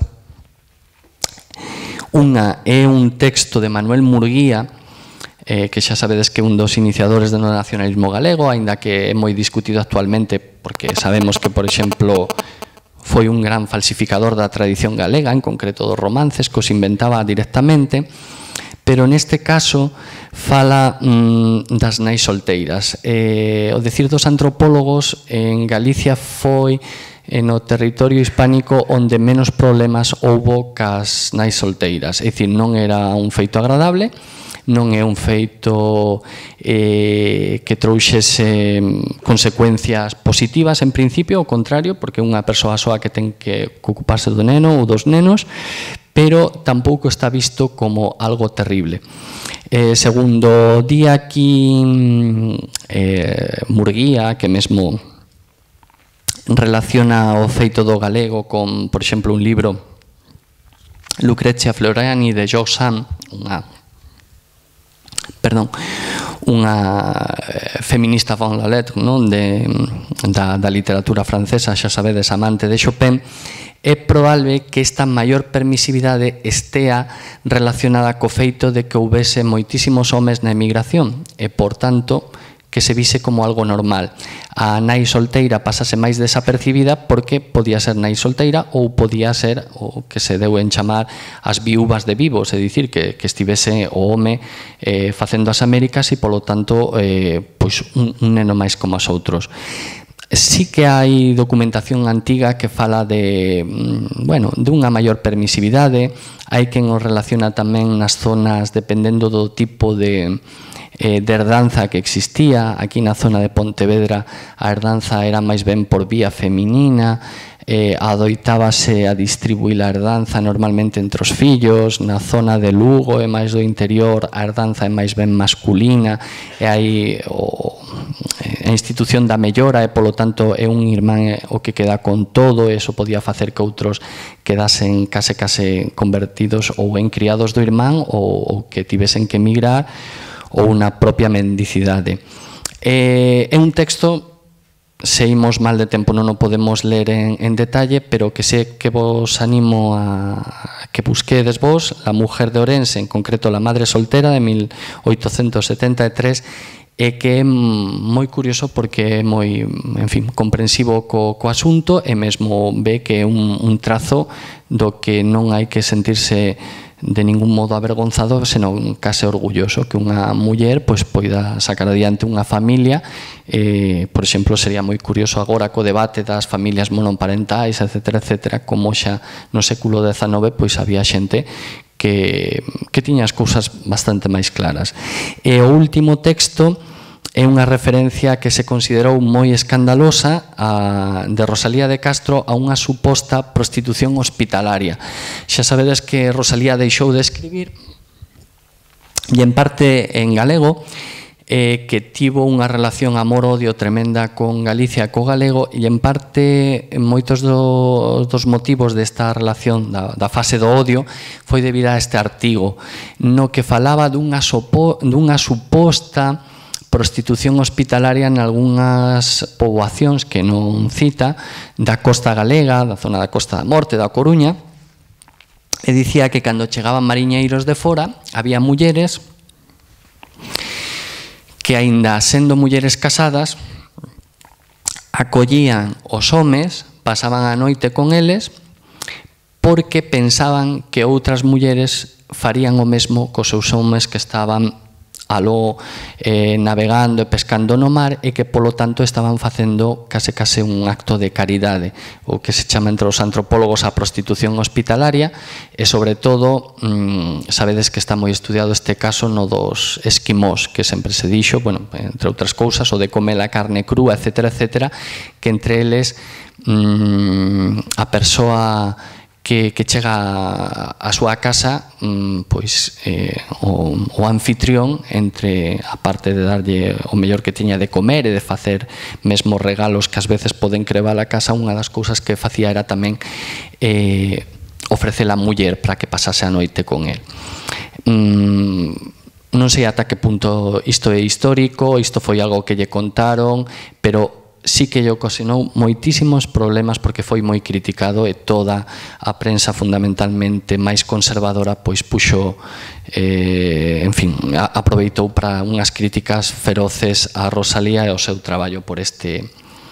Unha é un texto de Manuel Murguía, que xa sabedes que é un dos iniciadores do nacionalismo galego, aínda que é moi discutido actualmente, porque sabemos que, por exemplo, foi un gran falsificador da tradición galega, en concreto dos romances, que os inventaba directamente, pero neste caso fala das nais solteiras. O decir dos antropólogos, en Galicia foi no territorio hispánico onde menos problemas houbo cas nais solteiras, é dicir, non era un feito agradable, non é un feito que trouxese consecuencias positivas en principio, ao contrario, porque é unha persoa soa que ten que ocuparse do neno ou dos nenos, pero tampouco está visto como algo terrible. Segundo di aquí Murguía, que mesmo relaciona o feito do galego con, por exemplo, un libro, Lucrezia Floriani, de George Sand, unha feminista von la lettre, da literatura francesa, xa sabedes, amante de Chopin. É probable que esta maior permisividade estea relacionada co feito de que houbese moitísimos homes na emigración e, por tanto, que se vise como algo normal. A nai solteira pasase máis desapercibida porque podía ser nai solteira ou podía ser o que se deu en chamar as viúvas de vivos, é dicir, que estivese o home facendo as Américas e, polo tanto, pois un neno máis como os outros. Sí que hai documentación antiga que fala de, bueno, dunha maior permisividade, hai quen os relaciona tamén nas zonas dependendo do tipo de herdanza que existía. Aquí na zona de Pontevedra a herdanza era máis ben por vía feminina, adoitábase a distribuir a herdanza normalmente entre os fillos. Na zona de Lugo e máis do interior a herdanza é máis ben masculina e hai institución da mellora e, polo tanto, é un irmán o que queda con todo, e iso podía facer que outros quedasen case convertidos ou en criados do irmán ou que tivesen que emigrar ou unha propia mendicidade. É un texto, se imos mal de tempo non o podemos ler en detalle, pero que sei que vos animo a que busquedes vos, La mujer de Orense, en concreto La madre soltera, de 1873, e que é moi curioso porque é moi, en fin, comprensivo co asunto, e mesmo ve que é un trazo do que non hai que sentirse de ningún modo avergonzado, senón case orgulloso, que unha muller pois poida sacar adiante unha familia. Por exemplo, sería moi curioso agora co debate das familias monoparentais, etcétera, como xa no século XIX pois había xente que tiña as cousas bastante máis claras. E o último texto é unha referencia que se considerou moi escandalosa de Rosalía de Castro a unha suposta prostitución hospitalaria. Xa sabedes que Rosalía deixou de escribir, e en parte en galego, que tivo unha relación amor-odio tremenda con Galicia e co galego, e en parte moitos dos motivos desta relación da fase do odio foi debido a este artigo no que falaba dunha suposta prostitución hospitalaria en algunhas poboacións que non cita da costa galega, da zona da Costa da Morte, da Coruña, e dicía que cando chegaban mariñeiros de fora había mulleres que, aínda sendo mulleres casadas, acollían os homes, pasaban a noite con eles, porque pensaban que outras mulleres farían o mesmo cos seus homes que estaban aló navegando e pescando no mar, e que polo tanto estaban facendo case un acto de caridade, o que se chama entre os antropólogos a prostitución hospitalaria. E sobre todo sabedes que está moi estudiado este caso no dos esquimós, que sempre se dixo, bueno, entre outras cousas, o de comer a carne crúa, etcétera, que entre eles a persoa que chega á súa casa, pois o anfitrión, entre a parte de darlle o mellor que tiña de comer e de facer mesmo regalos que ás veces poden crevar a casa, unha das cousas que facía era tamén ofrecer a muller para que pasase a noite con el. Non sei ata que punto isto é histórico, isto foi algo que lle contaron, pero sí que lle ocasionou moitísimos problemas porque foi moi criticado, e toda a prensa fundamentalmente máis conservadora pois puxo, en fin, aproveitou para unhas críticas feroces a Rosalía e ao seu traballo por este,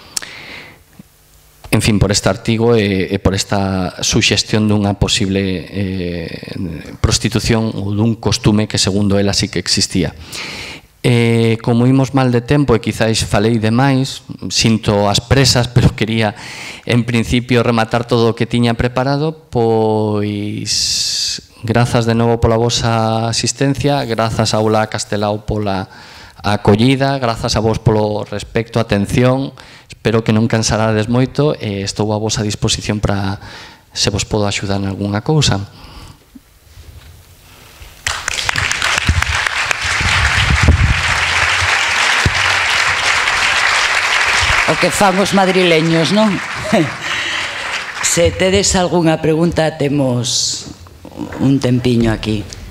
en fin, por este artigo e por esta suxestión dunha posible prostitución ou dun costume que segundo ela sí que existía. Como imos mal de tempo e quizáis falei demais, sinto as presas, pero quería en principio rematar todo o que tiña preparado, pois grazas de novo pola vosa asistencia, grazas a Aula Castelao pola acollida, grazas a vos polo respecto, atención, espero que non cansarades moito e estou a vosa disposición para se vos podo axudar en algunha cousa. O que fan os madrileños, non? Se tedes algunha pregunta, temos un tempiño aquí.